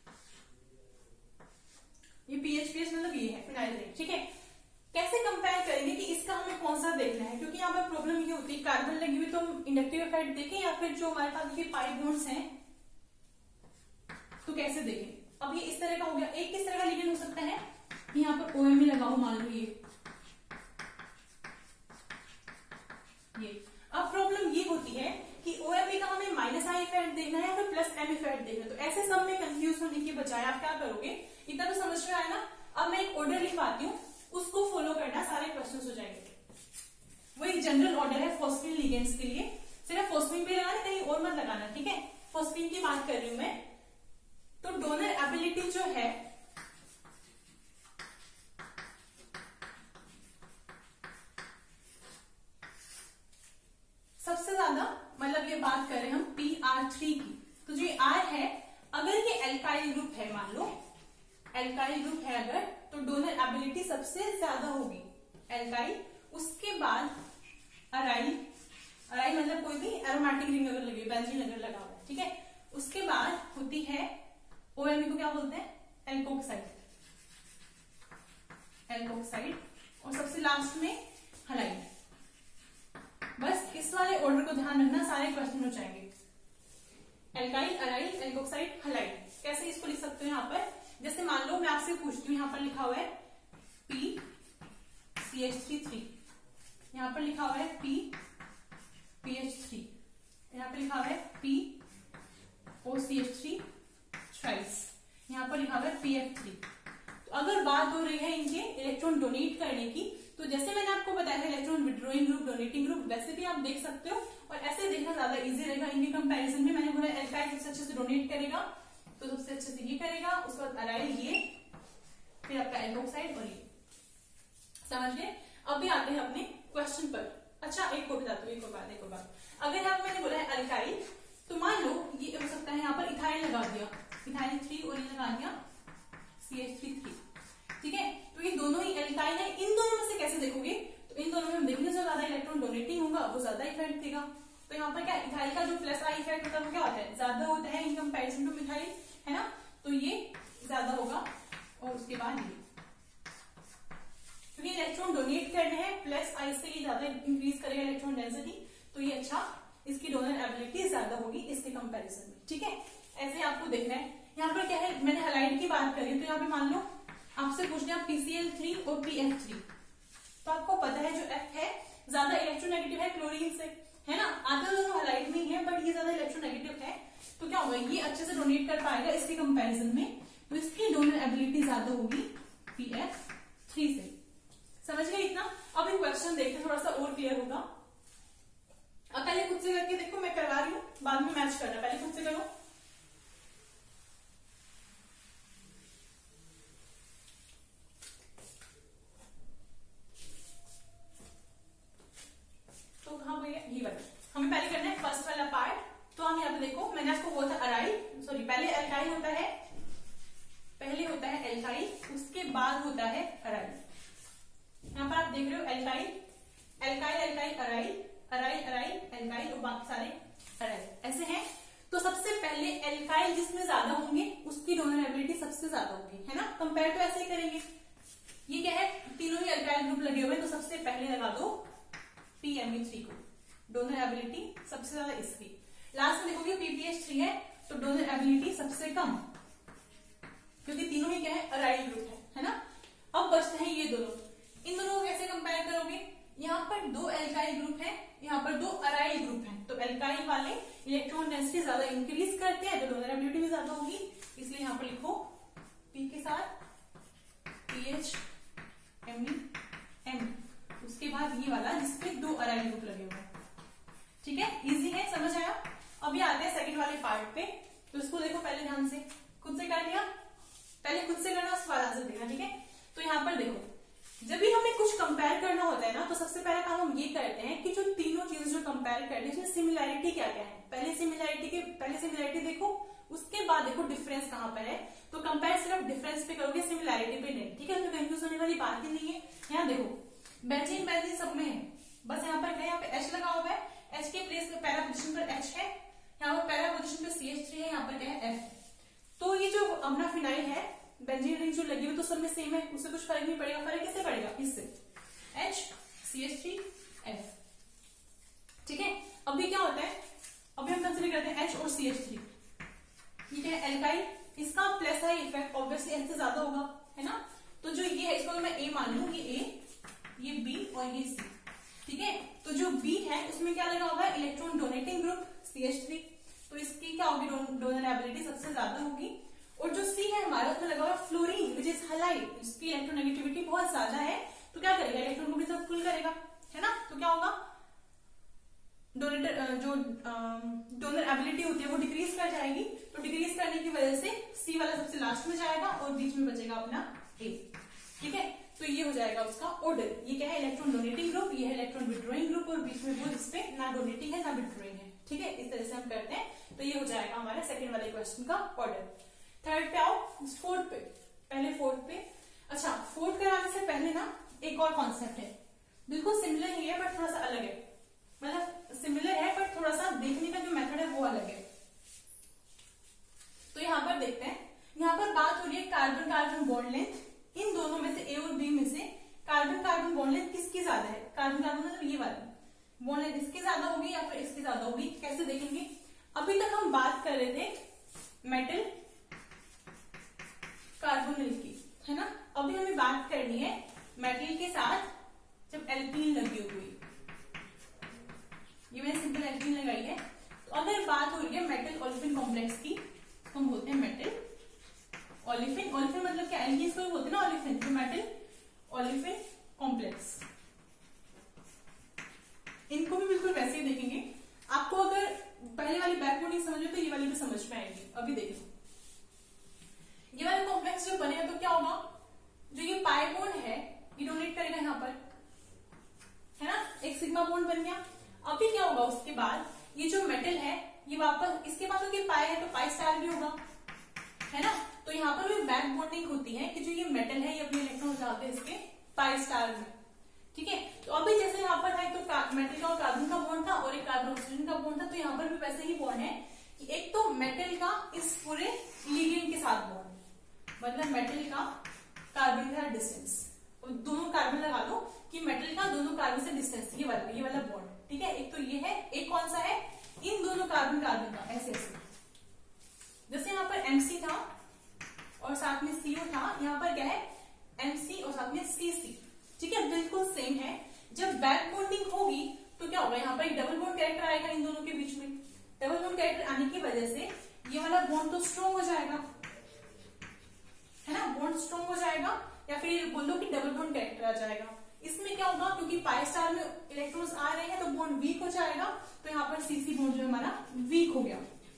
ये पीएच पीएच मतलब ये है फिनाइल रिंग, ठीक है। कैसे कंपेयर करेंगे कि इसका हमें कौन सा देखना है, क्योंकि यहाँ पर प्रॉब्लम ये होती है कार्बन लगी हुई तो हम इंडक्टिव इफेक्ट देखें या फिर जो हमारे पास देखिए पाई बॉन्ड्स हैं तो कैसे देखें। अब ये इस तरह का हो गया, एक किस तरह का लिगेंड हो सकता है, यहाँ पर ओएमई लगा हो मान लो ये ये अब प्रॉब्लम ये होती है कि ओएमई का हमें माइनस आई इफेक्ट देखना है या फिर प्लस एम इफेक्ट देखना है, तो ऐसे सब में कंफ्यूज होने के बजाय आप क्या करोगे, इतना तो समझ में आया ना। अब मैं एक ऑर्डर लिखवाती हूँ, उसको फॉलो करना, सारे क्वेश्चंस हो जाएंगे। वो एक जनरल ऑर्डर है फॉस्फेट लिगेंड्स के लिए, सिर्फ फॉस्फेट पे लगाना, कहीं और मत लगाना, ठीक है। फॉस्फेट की बात कर रही हूं मैं, तो डोनर एबिलिटी जो है सबसे ज्यादा, मतलब ये बात कर रहे हैं हम पी आर थ्री की, तो जो आर है, अगर ये एल्काइल ग्रुप है, मान लो एल्काइल ग्रुप है अगर, तो डोनर एबिलिटी सबसे ज्यादा होगी एल्काइल, उसके बाद अराइल, अराइल मतलब कोई भी एरोमेटिक रिंग अगर लगी, बेंजीन अगर लगा हुआ है, ठीक है। उसके बाद होती है ओएमई को क्या बोलते हैं, एल्कोक्साइड, एल्कोक्साइड, और सबसे लास्ट में हलाइड। बस इस वाले ऑर्डर को ध्यान रखना, सारे क्वेश्चन हो जाएंगे। Alkyl, aryl, alkoxide, halide. कैसे इसको लिख सकते हो यहाँ पर, जैसे मान लो मैं आपसे पूछती हूँ, यहाँ पर लिखा हुआ है P C H three three, यहाँ पर लिखा हुआ है पी पी एच थ्री, यहाँ पर लिखा हुआ है P O C H three thrice, यहाँ पर लिखा हुआ है पी एफ थ्री। तो अगर बात हो रही है इनके इलेक्ट्रॉन डोनेट करने की, तो जैसे मैंने आपको बताया था electron withdrawing group, donating group, वैसे भी आप देख सकते हो, और ऐसे देखना ज्यादा इजी रहेगा इनके कंपैरिजन में। मैंने बोला एल्काइल सबसे अच्छे से डोनेट करेगा, तो सबसे अच्छे से ये करेगा, उसके बाद अराइल ये, फिर आपका एल्कोक्साइड और ये, समझ गए। अभी आते हैं अपने क्वेश्चन पर। अच्छा एक और बताते एक और बात एक और बात अगर यहाँ मैंने बोला है अल्काइल, तो मान लो ये हो सकता है यहाँ पर इथाइल लगा दिया, इथाइल थ्री और ये लगा दिया सी एच थ्री थ्री, ठीक है। तो ये दोनों ही एल्काइल है, इन दोनों में से कैसे देखोगे, तो इन दोनों में हम देखेंगे जो ज्यादा इलेक्ट्रॉन डोनेटिंग होगा वो ज्यादा इफेक्ट देगा। तो यहाँ पर क्या इथाइल का जो प्लस आई इफेक्ट होता है वो क्या होता है, ज्यादा होता है इन कंपेरिजन टू मिथाइल, है ना, तो ये ज्यादा होगा। और उसके बाद ये, क्योंकि इलेक्ट्रॉन डोनेट करने हैं, प्लस आई से ये ज्यादा इंक्रीज करेगा इलेक्ट्रॉन डेंसिटी, तो ये अच्छा, इसकी डोनर एबिलिटी ज्यादा होगी इसके कंपैरिजन में, ठीक है। ऐसे आपको देखना है। यहाँ पर क्या है, मैंने हलाइड की बात करी, तो यहाँ पे मान लो आपसे पूछ लिया पीसीएल थ्री और पीएफ थ्री, तो आपको पता है जो एफ है ज्यादा इलेक्ट्रोनेगेटिव है क्लोरीन से, है ना, आधा दोनों हलाइड में ही है बट ये ज्यादा इलेक्ट्रोनेगेटिव है, तो क्या होगा, ये अच्छे से डोनेट कर पाएगा इसके कंपैरिजन में, तो इसकी डोनर एबिलिटी ज्यादा होगी पीएफ थ्री से। समझ गए इतना। अब एक क्वेश्चन देखते थोड़ा सा और क्लियर होगा। अब पहले खुद से करके देखो, मैं करवा रही हूँ, बाद में मैच करना, पहले खुद से करो। तो कहाँ पे ये वाला हमें पहले करना है फर्स्ट वाला पार्ट। तो हम यहाँ पे देखो, मैंने आपको बोला था अराइल, सॉरी पहले एल्काइल होता है, पहले होता है एल्काइल, उसके बाद होता है अराइल। यहाँ पर आप देख रहे हो alkyl, alkyl alkyl aryl, aryl aryl alkyl और बाकी सारे अराइल, ऐसे हैं। तो सबसे पहले एल्काइल जिसमें ज्यादा होंगे उसकी डोनर एबिलिटी सबसे ज्यादा होगी, है ना, कंपेयर तो ऐसे ही करेंगे। ये क्या है, तीनों ही एल्काइल ग्रुप लगे हुए हैं, तो सबसे पहले लगा दो पीएमई थ्री को, डोनर एबिलिटी सबसे ज्यादा इसकी। लास्ट में देखोगे पीपीएच थ्री है, तो डोनर एबिलिटी सबसे कम, क्योंकि तीनों ही क्या है अराइल ग्रुप है, है ना। अब बचते हैं ये दोनों, इन दोनों को कैसे कंपेयर करोगे, यहाँ पर दो एल्काइल ग्रुप है, यहाँ पर दो अराइल ग्रुप है, तो एल्काइल वाले इलेक्ट्रॉन डेंसिटी ज्यादा इंक्रीज करते हैं, तो डोनर एबिलिटी भी ज्यादा होगी, इसलिए यहाँ पर लिखो पी के साथ पीएच एम एम, उसके बाद ये वाला जिसपे दो अराइल ग्रुप लगे हुए हैं, ठीक है, इजी है, समझ आया। अभी आते हैं सेकंड वाले पार्ट पे, तो इसको देखो पहले ध्यान से, खुद से कर लिया, पहले खुद से करना, उसके बाद आंसर देखना, ठीक है। तो यहाँ पर देखो, जब भी हमें कुछ कंपेयर करना होता है ना, तो सबसे पहला काम हम ये करते हैं कि जो तीनों चीजें जो कंपेयर कंपेयर कर लिया, इसमें सिमिलैरिटी क्या क्या है, पहले सिमिलैरिटी के पहले सिमिलैरिटी देखो, उसके बाद देखो डिफरेंस कहां पर है। तो कंपेयर सिर्फ डिफरेंस पे करोगे, सिमिलैरिटी पे नहीं, ठीक है। तो कंफ्यूज होने वाली बात ही नहीं है। यहाँ देखो बेंजीन बेंजीन सब में है, बस यहाँ पर क्या है, यहाँ पे एच लगा हुआ है, एच के प्लेस में पहला पोजीशन पर एच है, यहाँ पर पहला पोजीशन पे सी एच थ्री है, यहाँ पर क्या है एफ। तो ये जो अपना फिनाइल है, बेंजीन रिंग जो लगी हुई तो सब में सेम है, उससे कुछ फर्क नहीं पड़ेगा। फर्क किससे पड़ेगा, इससे, H C H three F, ठीक है। अभी क्या होता है, अभी हम कंसीडर करते हैं एच और सी एच थ्री, ये क्या है एल्काइल, इसका प्लस है इफेक्ट ऑब्वियसली एच से ज्यादा होगा, है ना। तो जो ये है इसको मैं ए मान लू, ये ए, ये बी और ये सी, ठीक है। तो जो बी है उसमें क्या लगा हुआ है, electron donating group C H three, तो इसकी क्या होगी, डोनरेबिलिटी सबसे ज्यादा होगी। और जो सी है हमारा उसमें लगा हुआ है फ्लोरीन विच इज हैलाइड, इसकी इलेक्ट्रोनेगेटिविटी बहुत ज्यादा है, तो क्या करेगा, इलेक्ट्रॉन को भी सब पुल करेगा, है ना। तो क्या होगा, डोनेटर जो डोनर एबिलिटी होती है वो डिक्रीज कर जाएगी, तो डिक्रीज करने की वजह से सी वाला सबसे लास्ट में जाएगा और बीच में बचेगा अपना ए, ठीक है। तो ये हो जाएगा उसका ऑर्डर, ये क्या है इलेक्ट्रॉन डोनेटिंग ग्रुप, ये है इलेक्ट्रॉन विड्रॉइंग ग्रुप, और बीच में वो जिसपे ना डोनेटिंग है ना विड्रॉइंग है, ठीक है। इस तरह से हम करते हैं, तो ये हो जाएगा हमारा सेकंड वाले क्वेश्चन का ऑर्डर। थर्ड पे आओ, फोर्थ पे, पहले फोर्थ पे। अच्छा, फोर्थ कराने से पहले ना एक और कॉन्सेप्ट है, बिल्कुल सिमिलर ही है बट थोड़ा सा अलग है, मतलब सिमिलर है बट थोड़ा सा देखने का जो मेथड है वो अलग है। तो यहाँ पर देखते हैं, यहाँ पर बात हो रही है कार्बन कार्बन बॉन्ड लेंथ, इन दोनों में से ए और बी में से कार्बन कार्बन बॉन्ड लेंथ किसकी ज्यादा है, कार्बन कार्बन मतलब ये वाली बॉन्ड लेंथ इसकी ज्यादा होगी या फिर इसकी ज्यादा होगी, कैसे देखेंगे। अभी तक हम बात कर रहे थे मेटल कार्बोनिल की, है ना। अभी हमें बात करनी है मेटल के साथ जब एल्कीन लगी हुई, ये मैंने सिंपल एल्कीन लगाई है। तो अगर बात हो रही है मेटल ओलेफिन कॉम्प्लेक्स की, तो हम बोलते हैं मेटल ओलेफिन, ओलेफिन मतलब क्या, एल्कीन्स को भी बोलते हैं ना ओलेफिन, तो मेटल ओलेफिन कॉम्प्लेक्स। इनको भी बिल्कुल वैसे ही देखेंगे। आपको अगर पहले वाली बैकबोन नहीं समझ में तो ये वाली भी समझ में आएगी। अभी देखो ये वाले कॉम्प्लेक्स जो बनेगा तो क्या होगा, जो ये पाई बॉन्ड है ये डोनेट करेगा यहाँ पर, है ना, एक सिग्मा बॉन्ड बन गया। अभी क्या होगा उसके बाद, ये जो मेटल है ये वापस इसके पास होगी पाई है तो पाई स्टार भी होगा, है ना। तो यहाँ पर भी बैक बॉन्डिंग होती है कि जो ये मेटल है ये अपने इलेक्ट्रॉन डालते हैं इसके पाई स्टार में, ठीक है। तो अभी जैसे यहाँ पर है तो मेटल का और कार्बन का बॉन्ड था और एक कार्बन ऑक्सीजन का बॉन्ड था, तो यहाँ पर भी वैसे ही बॉन्ड है कि एक तो मेटल का इस पूरे लिगेंड के साथ बॉन्ड, मतलब मेटल का कार्बन के साथ डिस्टेंस, और दोनों कार्बन लगा दो कि मेटल का दोनों कार्बन से डिस्टेंस, ये वाला ये वाला बॉन्ड, ठीक है। एक तो ये है, एक कौन सा है, इन दोनों कार्बन कार्बन का, ऐसे ऐसे। जैसे यहाँ पर एमसी था और साथ में सीओ था, यहाँ पर क्या है एमसी और साथ में सीसी, ठीक है, बिल्कुल सेम है। जब बैक बॉन्डिंग होगी तो क्या होगा, यहाँ पर एक डबल बॉन्ड कैरेक्टर आएगा इन दोनों के बीच में। डबल बॉन्ड कैरेक्टर आने की वजह से ये वाला बॉन्ड तो स्ट्रॉन्ग हो जाएगा, है ना, बॉन्ड स्ट्रॉन्ग हो जाएगा, या फिर बोलो कि डबल बॉन्ड कैरेक्टर आ जाएगा। इसमें क्या होगा, क्योंकि पाई स्टार में इलेक्ट्रॉन्स आ रहे हैं तो बॉन्ड वीक हो जाएगा, तो यहाँ पर सीसी बॉन्ड जो हमारा वीक हो गया।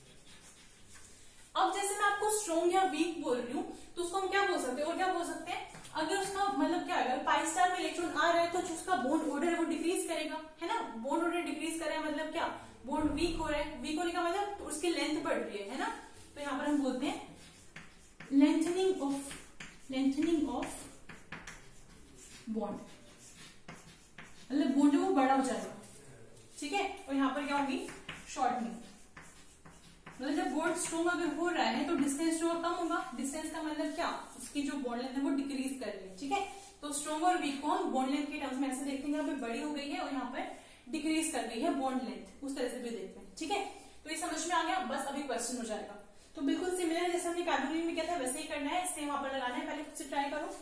अब जैसे मैं आपको स्ट्रॉन्ग या वीक बोल रही हूँ तो उसको हम क्या बोल सकते हैं, और क्या बोल सकते हैं, अगर उसका मतलब क्या है, पाई स्टार में इलेक्ट्रॉन आ रहा है तो जो उसका बॉन्ड ऑर्डर है वो डिक्रीज करेगा, है ना। बॉन्ड ऑर्डर डिक्रीज कर रहा है मतलब क्या, बॉन्ड वीक हो रहा है, वीक होने का मतलब तो उसकी लेंथ बढ़ रही है, है ना। तो यहाँ पर हम बोलते हैं lengthening of lengthening of bond, मतलब बॉन्ड जो वो बड़ा हो जाएगा, ठीक है। और यहाँ पर क्या होगी, शॉर्टनिंग, मतलब जब बॉन्ड स्ट्रॉन्ग अगर हो रहा है तो डिस्टेंस जो कम होगा, डिस्टेंस का मतलब क्या, उसकी जो बॉन्ड लेंथ है वो डिक्रीज कर रही है, ठीक है। तो स्ट्रॉन्ग और वीक को हम बॉन्ड लेंथ के टर्म्स में ऐसे देखते हैं, यहाँ पे बड़ी हो गई है और यहाँ पर डिक्रीज कर गई है बॉन्ड लेंथ, उस तरह से भी देखते हैं, ठीक है। तो ये समझ में आ गया, बस अभी क्वेश्चन हो जाएगा। तो बिल्कुल सिमिलर जैसे हमने कार्बोनिल में किया था वैसे ही करना है, सेम वहां पर लगाना है, पहले खुद से ट्राई करो।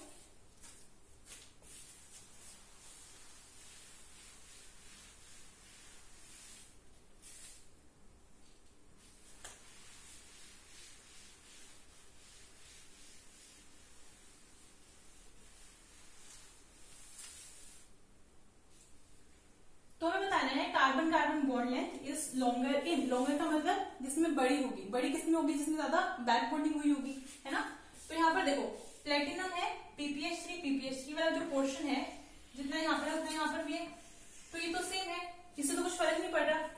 तो हमें बताना है carbon carbon bond length is longer in, longer का मतलब जिसमें बड़ी होगी, बड़ी किसमें होगी, जिसमें ज्यादा बैक बॉन्डिंग हुई होगी, है ना। तो यहाँ पर देखो प्लेटिनम है पीपीएच थ्री, पीपीएच थ्री वाला जो पोर्शन है जितना यहाँ पर है उतना यहाँ पर भी है, तो ये तो सेम है, इससे तो कुछ फर्क नहीं पड़ रहा,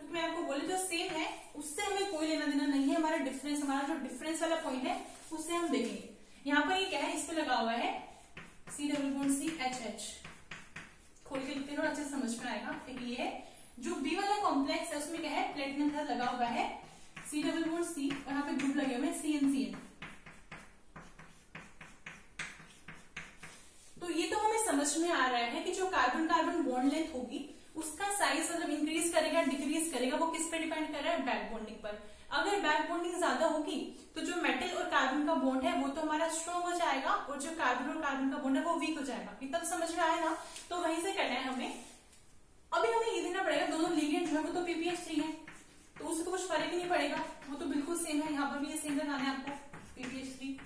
हम देखेंगे। यहाँ पर ये क्या है, इस पे लगा हुआ है C double bond C H H, खोल के लिखते हैं अच्छे से समझ में आएगा। एक ये है जो बी वाला कॉम्प्लेक्स है उसमें क्या है, प्लेटिनम का लगा हुआ है सी डबल बॉन्ड सी और यहाँ पे ग्रुप लगे हुए हैं सी एन सी एन। तो ये तो हमें समझ में आ रहा है कि जो कार्बन कार्बन बॉन्ड लेंथ होगी उसका साइज मतलब इंक्रीज करेगा डिक्रीज करेगा, वो किस पे डिपेंड कर रहा है, बैक बॉन्डिंग पर। अगर बैक बॉन्डिंग ज्यादा होगी तो जो मेटल और कार्बन का बॉन्ड है वो तो हमारा स्ट्रॉन्ग हो जाएगा और जो कार्बन और कार्बन का बॉन्ड है वो वीक हो जाएगा। इतना तो समझ में आया ना। तो वहीं से करना है हमें। अभी हमें ये देना पड़ेगा दोनों लिगेंड जो है वो तो पीपीएच थ्री है, तो उससे तो कुछ फर्क ही नहीं पड़ेगा, वो तो बिल्कुल सेम है। यहाँ पर भी ये सेम लगाना है आपको पीपीएच थ्री।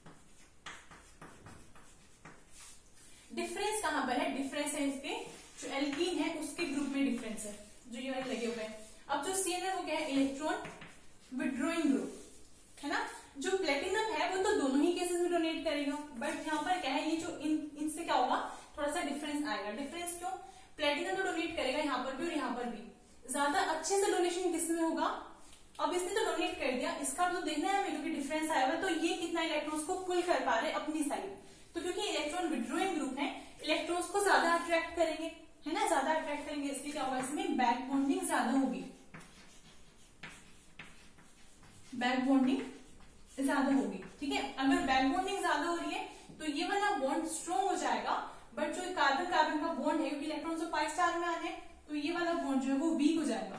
डिफरेंस कहां पर है, डिफरेंस है इसके जो एल्कीन है उसके ग्रुप में डिफरेंस है जो ये वाले लगे हुए हैं। अब जो सी एन है वो क्या है, इलेक्ट्रॉन विड्रॉइंग ग्रुप है ना। जो प्लेटिनम है वो तो दोनों ही केसेस में डोनेट करेगा, बट यहाँ पर क्या है, ये जो इन इनसे क्या होगा, थोड़ा सा डिफरेंस आएगा। डिफरेंस क्यों, प्लेटिनम तो डोनेट करेगा यहाँ पर भी और यहाँ पर भी। ज्यादा अच्छे से डोनेशन किसमें होगा, अब इसने तो डोनेट कर दिया, इसका तो देखना है हमें क्योंकि डिफरेंस आया हुआ, तो ये कितना इलेक्ट्रॉन्स को पुल कर पा रहे हैं अपनी साइड। तो क्योंकि इलेक्ट्रॉन विड्रॉइंग ग्रुप है, इलेक्ट्रॉन्स को ज्यादा अट्रैक्ट करेंगे, है ना, ज्यादा अट्रैक्ट करेंगे, इसलिए क्या होगा, इसमें बैक बॉन्डिंग ज्यादा होगी, बैक बॉन्डिंग ज्यादा होगी। ठीक है, अगर बैक बॉन्डिंग ज्यादा हो रही है तो ये वाला बॉन्ड स्ट्रॉन्ग हो जाएगा, बट जो कार्बन कार्बन का बॉन्ड है क्योंकि इलेक्ट्रॉन तो पाई स्टार में आने, तो ये वाला बॉन्ड जो है वो वीक हो जाएगा।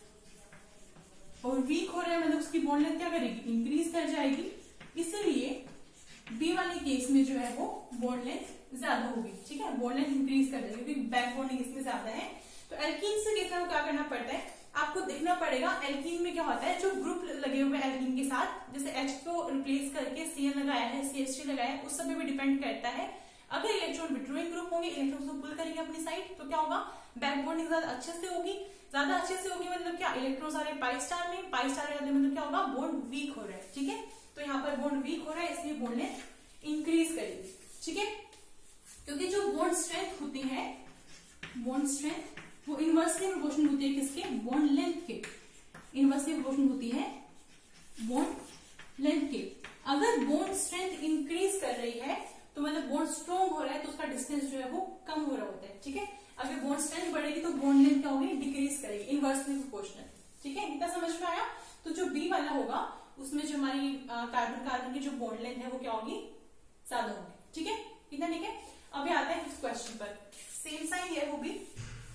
और वीक हो रहा है मतलब उसकी बॉन्ड लेंथ क्या करेगी, इंक्रीज कर जाएगी। इसीलिए बी वाले केस में जो है वो बॉन्ड लेंथ ज्यादा होगी। ठीक है, बॉन्ड लेंथ इंक्रीज कर जाएगी क्योंकि बैक बॉन्डिंग इसमें ज्यादा है। तो एल्कीन से देखना क्या करना पड़ता है, आपको देखना पड़ेगा एल्कीन में क्या होता है, जो ग्रुप लगे हुए एल्कीन के साथ, जैसे H को रिप्लेस करके सी एन लगाया है, सी एच थ्री लगाया है, उस सब पे भी डिपेंड करता है। अगर इलेक्ट्रॉन विड्रॉइंग ग्रुप होंगे, इलेक्ट्रॉन को पुल करेंगे अपनी साइड, तो क्या होगा, बैक बॉन्डिंग ज्यादा अच्छे से होगी। ज्यादा अच्छे से होगी मतलब क्या, इलेक्ट्रॉन सारे पाई स्टार में, पाई स्टार में मतलब क्या होगा, बॉन्ड वीक हो रहा है। ठीक है, तो यहाँ पर बॉन्ड वीक हो रहा है इसलिए बॉन्ड लेंथ इंक्रीज करेगी। ठीक है, क्योंकि जो बॉन्ड स्ट्रेंथ होती है, बॉन्ड स्ट्रेंथ वो इनवर्सली प्रोपोर्शनल होती है किसके, बॉन्ड लेंथ के, इनवर्सली प्रोपोर्शनल होती है बॉन्ड लेंथ के। अगर बॉन्ड स्ट्रेंथ इंक्रीज कर रही है तो मतलब बॉन्ड स्ट्रॉन्ग हो रहा है तो उसका डिस्टेंस जो है वो कम हो रहा होता है। ठीक है, अगर बॉन्ड स्ट्रेंथ बढ़ेगी तो बॉन्ड लेंथ क्या होगी, डिक्रीज करेगी, इनवर्सली प्रोपोर्शनल। ठीक है, इतना समझ में आया। तो जो बी वाला होगा उसमें जो हमारी कार्बन कार्बन की जो बॉन्ड लेंथ है वो क्या होगी, ज्यादा होगी। ठीक है, इतना ठीक है। अभी आते हैं इस क्वेश्चन पर, सेम साइन है वो भी।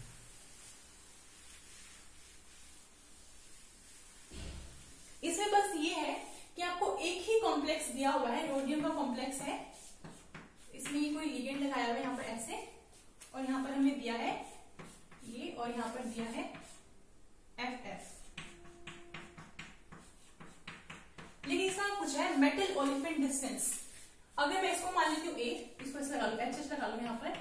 इसमें बस ये है कि आपको एक ही कॉम्प्लेक्स दिया हुआ है, रोडियम का कॉम्प्लेक्स है, इसमें कोई लिगेंड लगाया हुआ है यहाँ पर ऐसे, और यहाँ पर हमें दिया है ये, और यहाँ पर दिया है एफ एफ। लेकिन इसका कुछ है मेटल ओलिफेंट डिस्टेंस। अगर मैं इसको मान लेती हूँ ए, इसको ऐसे लगा लूँ, एच एच लगा लूँ यहाँ पर,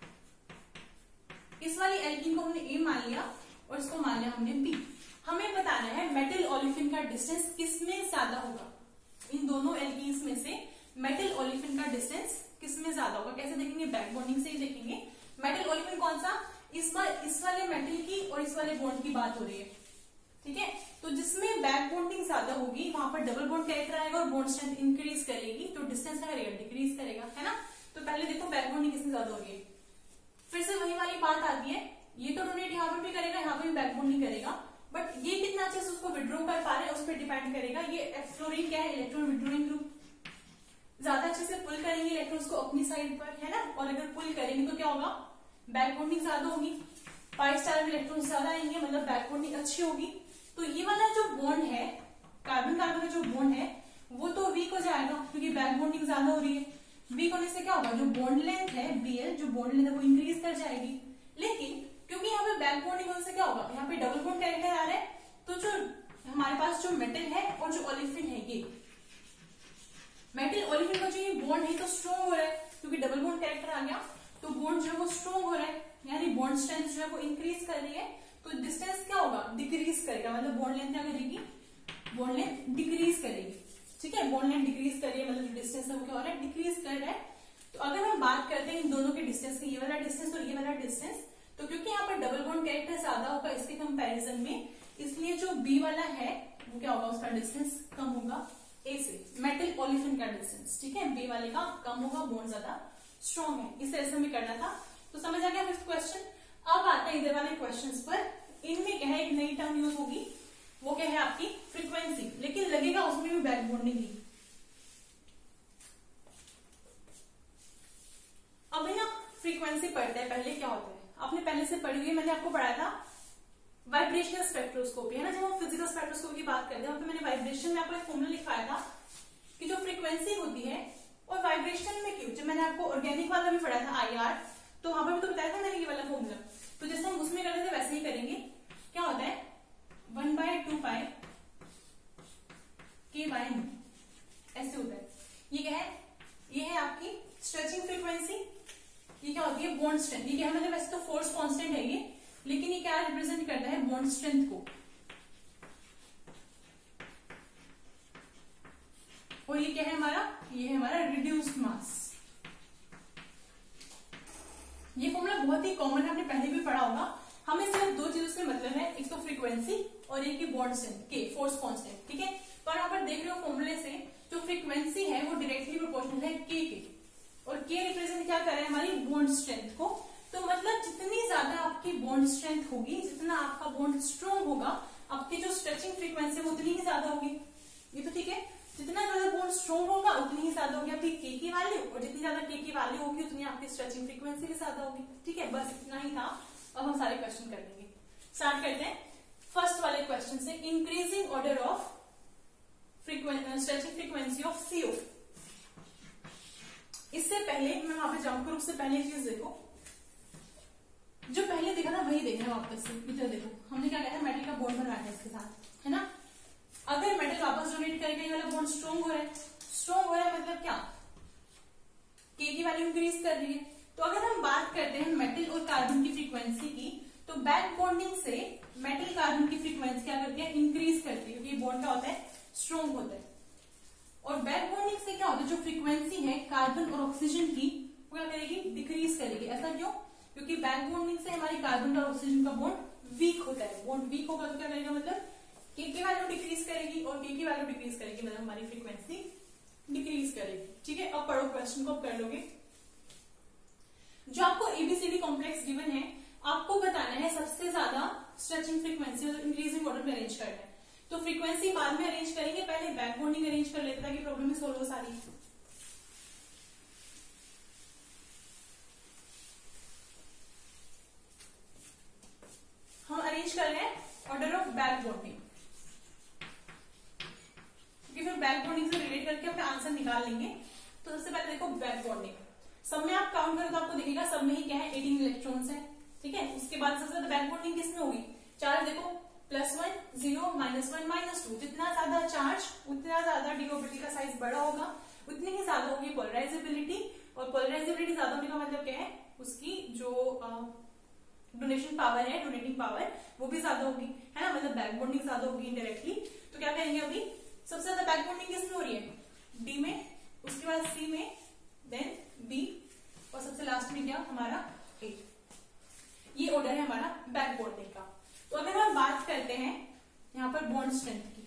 इस वाली एल्कीन को हमने ए मान लिया और इसको मान लिया हमने बी। हमें बताना है मेटल ओलिफिन का डिस्टेंस किसमें ज्यादा होगा, इन दोनों एल्कीन्स में से मेटल ओलिफिन का डिस्टेंस किसमें ज्यादा होगा। कैसे देखेंगे, बैक बॉन्डिंग से ही देखेंगे। मेटल ओलिफिन कौन सा, इस बार इस वाले मेटल की और इस वाले बॉन्ड की बात हो रही है। ठीक है, तो जिसमें बैक बॉन्डिंग ज्यादा होगी वहां पर डबल बॉन्ड कैरेक्टर आएगा और बॉन्ड स्ट्रेंथ इंक्रीज करेगी, तो डिस्टेंस क्या करेगा, डिक्रीज करेगा, है ना। तो पहले देखो बैक बॉन्डिंग किसमें ज्यादा होगी, फिर से वही वाली बात आती है, ये तो डोनेट यहाँ पर भी करेगा, यहाँ पर भी बैक बॉन्डिंग करेगा, बट ये कितना अच्छे से उसको विड्रॉ कर पा रहे हैं उस पर डिपेंड करेगा। ये फ्लोरीन क्या है, इलेक्ट्रॉन विड्रॉइंग ग्रुप, ज्यादा अच्छे से पुल करेंगे इलेक्ट्रॉन्स को अपनी साइड पर, है ना। और अगर पुल करेंगे तो क्या होगा, बैक बॉन्डिंग ज्यादा होगी, पाई स्टार में इलेक्ट्रॉन्स ज्यादा आएंगे, मतलब बैक बॉन्डिंग अच्छी होगी। तो ये वाला जो बॉन्ड है, कार्बन कार्बन का जो बॉन्ड है वो तो वीक हो जाएगा क्योंकि बैक बॉन्डिंग ज्यादा हो रही है। वीक होने से क्या होगा, जो बॉन्ड लेंथ है बीएल, जो बॉन्ड लेंथ है वो इंक्रीज कर जाएगी। लेकिन क्योंकि यहाँ पे बैक बॉन्डिंग होने से क्या होगा, यहाँ पे डबल बॉन्ड कैरेक्टर आ रहा है, तो जो हमारे पास जो मेटल है और जो ओलिफिन है, ये मेटल ओलिफिन का जो ये बॉन्ड है तो स्ट्रॉन्ग हो रहा है क्योंकि डबल बॉन्ड कैरेक्टर आ गया, तो बॉन्ड जो है वो स्ट्रॉन्ग हो रहा है, यानी बॉन्ड स्ट्रेंथ जो है वो इंक्रीज कर रही है, तो डिस्टेंस क्या होगा, डिक्रीज करेगा, मतलब बॉन्ड लेंथ क्या करेगी, बॉन्ड लेंथ डिक्रीज करेगी। ठीक है, बॉन्ड लेंथ डिक्रीज कर रही है, मतलब जो डिस्टेंस है वो क्या हो रहा है, डिक्रीज कर रहा है। तो अगर हम बात करते हैं इन दोनों के डिस्टेंस की, ये वाला डिस्टेंस और ये वाला डिस्टेंस, तो क्योंकि यहाँ पर डबल बॉन्ड कैरेक्टर ज्यादा होगा इसके कंपैरिजन में, इसलिए जो बी वाला है वो क्या होगा, उसका डिस्टेंस कम होगा, ए से मेटल ओलेफिन का डिस्टेंस, ठीक है, बी वाले का कम होगा, बॉन्ड ज्यादा स्ट्रॉन्ग है, इस तरह से हमें करना था। तो समझ आ गया फिफ्थ क्वेश्चन। अब आते हैं इधर वाले क्वेश्चंस पर। इनमें क्या है, एक नई टर्म यूज होगी, वो क्या है आपकी फ्रीक्वेंसी, लेकिन लगेगा उसमें भी बैक बॉन्डिंग ही। अभी ना फ्रीक्वेंसी पढ़ते हैं, पहले क्या होता है आपने पहले से पढ़ी हुई, मैंने आपको पढ़ाया था वाइब्रेशनल स्पेक्ट्रोस्कोपी, है ना। जब हम फिजिकल स्पेक्ट्रोस्कोपी की बात करते हैं तो मैंने वाइब्रेशन में आपको एक फॉर्मूला लिखाया था कि जो फ्रीक्वेंसी होती है, और वाइब्रेशन में क्यों, जब मैंने आपको ऑर्गेनिक वाला भी पढ़ाया था आई आर, तो वहां पर भी तो बताया था मैंने ये वाला फॉर्मूला। तो जैसे हम उसमें करते थे वैसे ही करेंगे। क्या होता है, वन बाय टू पाई के बाय न्यू, ऐसे होता है। ये क्या है, ये है आपकी स्ट्रेचिंग फ्रीक्वेंसी। ये क्या होती है, बॉन्ड स्ट्रेंथ। ये क्या है, मतलब वैसे तो फोर्स कांस्टेंट है ये, लेकिन ये क्या रिप्रेजेंट करता है, बॉन्ड स्ट्रेंथ को। और ये क्या है हमारा, ये है हमारा रिड्यूस्ड मास। ये फॉर्मूला बहुत ही कॉमन है, आपने पहले भी पढ़ा होगा। हमें सिर्फ दो चीजों से मतलब है, एक तो फ्रीक्वेंसी और एक ही बॉन्ड स्ट्रेंथ के, फोर्स कांस्टेंट, ठीक है। तो यहाँ पर देख रहे हो फॉर्मूले से जो फ्रीक्वेंसी है वो डायरेक्टली प्रोपोर्शनल है के के, और के रिप्रेजेंट क्या कर रहा है, हमारी बॉन्ड स्ट्रेंथ को। तो मतलब जितनी ज्यादा आपकी बॉन्ड स्ट्रेंथ होगी, जितना आपका बॉन्ड स्ट्रॉन्ग होगा, आपकी जो स्ट्रेचिंग फ्रीक्वेंसी वो उतनी ही ज्यादा होगी। ये तो ठीक है, जितना ज्यादा बॉन्ड स्ट्रॉन्ग होगा उतनी ही ज्यादा होगी आपकी के की वैल्यू, और जितनी ज्यादा के की वैल्यू होगी उतनी आपकी स्ट्रेचिंग फ्रीक्वेंसी भी ज्यादा होगी, ठीक है। बस इतना ही था। अब हम सारे क्वेश्चन कर लेंगे। स्टार्ट करते हैं फर्स्ट वाले क्वेश्चन से। Increasing order of stretching frequency of CO. इससे पहले मैं वहां पे जंप करूं, उससे पहले चीज देखो, जो पहले देखा था वही देखना वापस से। इधर देखो, हमने क्या कहा था, मेटल का बॉन्ड बनवाया है इसके साथ, है ना। अगर मेटल वापस डोनेट करेगा, ये वाला बॉन्ड स्ट्रॉन्ग हो रहा है। स्ट्रॉन्ग हो रहा है मतलब क्या, के की वैल्यू इंक्रीज कर रही है। तो अगर हम बात करते हैं मेटल और कार्बन की फ्रीक्वेंसी की, तो बैक बॉन्डिंग से मेटल कार्बन की फ्रीक्वेंसी क्या करती है, इंक्रीज करती है, क्योंकि बॉन्ड क्या होता है, स्ट्रॉन्ग होता है। और बैक बॉन्डिंग से क्या होता है, जो फ्रीक्वेंसी है कार्बन और ऑक्सीजन की, वो क्या करेगी, डिक्रीज करेगी। ऐसा क्यों, क्योंकि बैक बॉन्डिंग से हमारी कार्बन और ऑक्सीजन का बॉन्ड वीक होता है। बॉन्ड वीक होगा तो क्या करेगा, मतलब के की वैल्यू डिक्रीज करेगी, और के की वैल्यू डिक्रीज करेगी मतलब हमारी फ्रीक्वेंसी डिक्रीज करेगी, ठीक है। अब पढ़ो क्वेश्चन को, अब कर लोगे। जो आपको एबीसीडी कॉम्प्लेक्स गिवन है, आपको बताना है सबसे ज्यादा स्ट्रेचिंग फ्रीक्वेंसी और इंक्रीजिंग ऑर्डर में अरेंज करना है। तो फ्रीक्वेंसी बाद में अरेंज करेंगे, पहले बैक बॉन्डिंग अरेंज कर लेते ताकि प्रॉब्लम ही सोल्व हो सारी। हम अरेंज कर रहे हैं ऑर्डर ऑफ बैक बॉन्डिंग, क्योंकि फिर बैक बॉन्डिंग से रिलेट करके अपने आंसर निकाल लेंगे। तो सबसे पहले देखो बैक बॉन्डिंग, सब में आप काउंट करो तो आपको दिखेगा सब में ही क्या है, अठारह इलेक्ट्रॉन्स है, ठीक है। उसके बाद सबसे ज्यादा बैक बॉन्डिंग किसमें होगी, चार्ज देखो, plus one, zero, minus one, minus two. जितना ज्यादा चार्ज उतना ज्यादा डी ऑर्बिटल का साइज बड़ा होगा, उतनी ही ज्यादा होगी पोलराइजेबिलिटी। और पोलराइजेबिलिटी ज्यादा होने का मतलब क्या है, उसकी जो डोनेशन पावर है, डोनेटिंग पावर, वो भी ज्यादा होगी, है ना। मतलब बैक बॉन्डिंग ज्यादा होगी इनडायरेक्टली। तो क्या करेंगे, अभी सबसे ज्यादा बैक बॉन्डिंग किसमें हो रही है, डी में, उसके बाद सी में, देन बी, और सबसे लास्ट में क्या हमारा ए। ये ऑर्डर है हमारा बैक बॉन्डिंग का। तो अगर हम बात करते हैं यहाँ पर बॉन्ड स्ट्रेंथ की,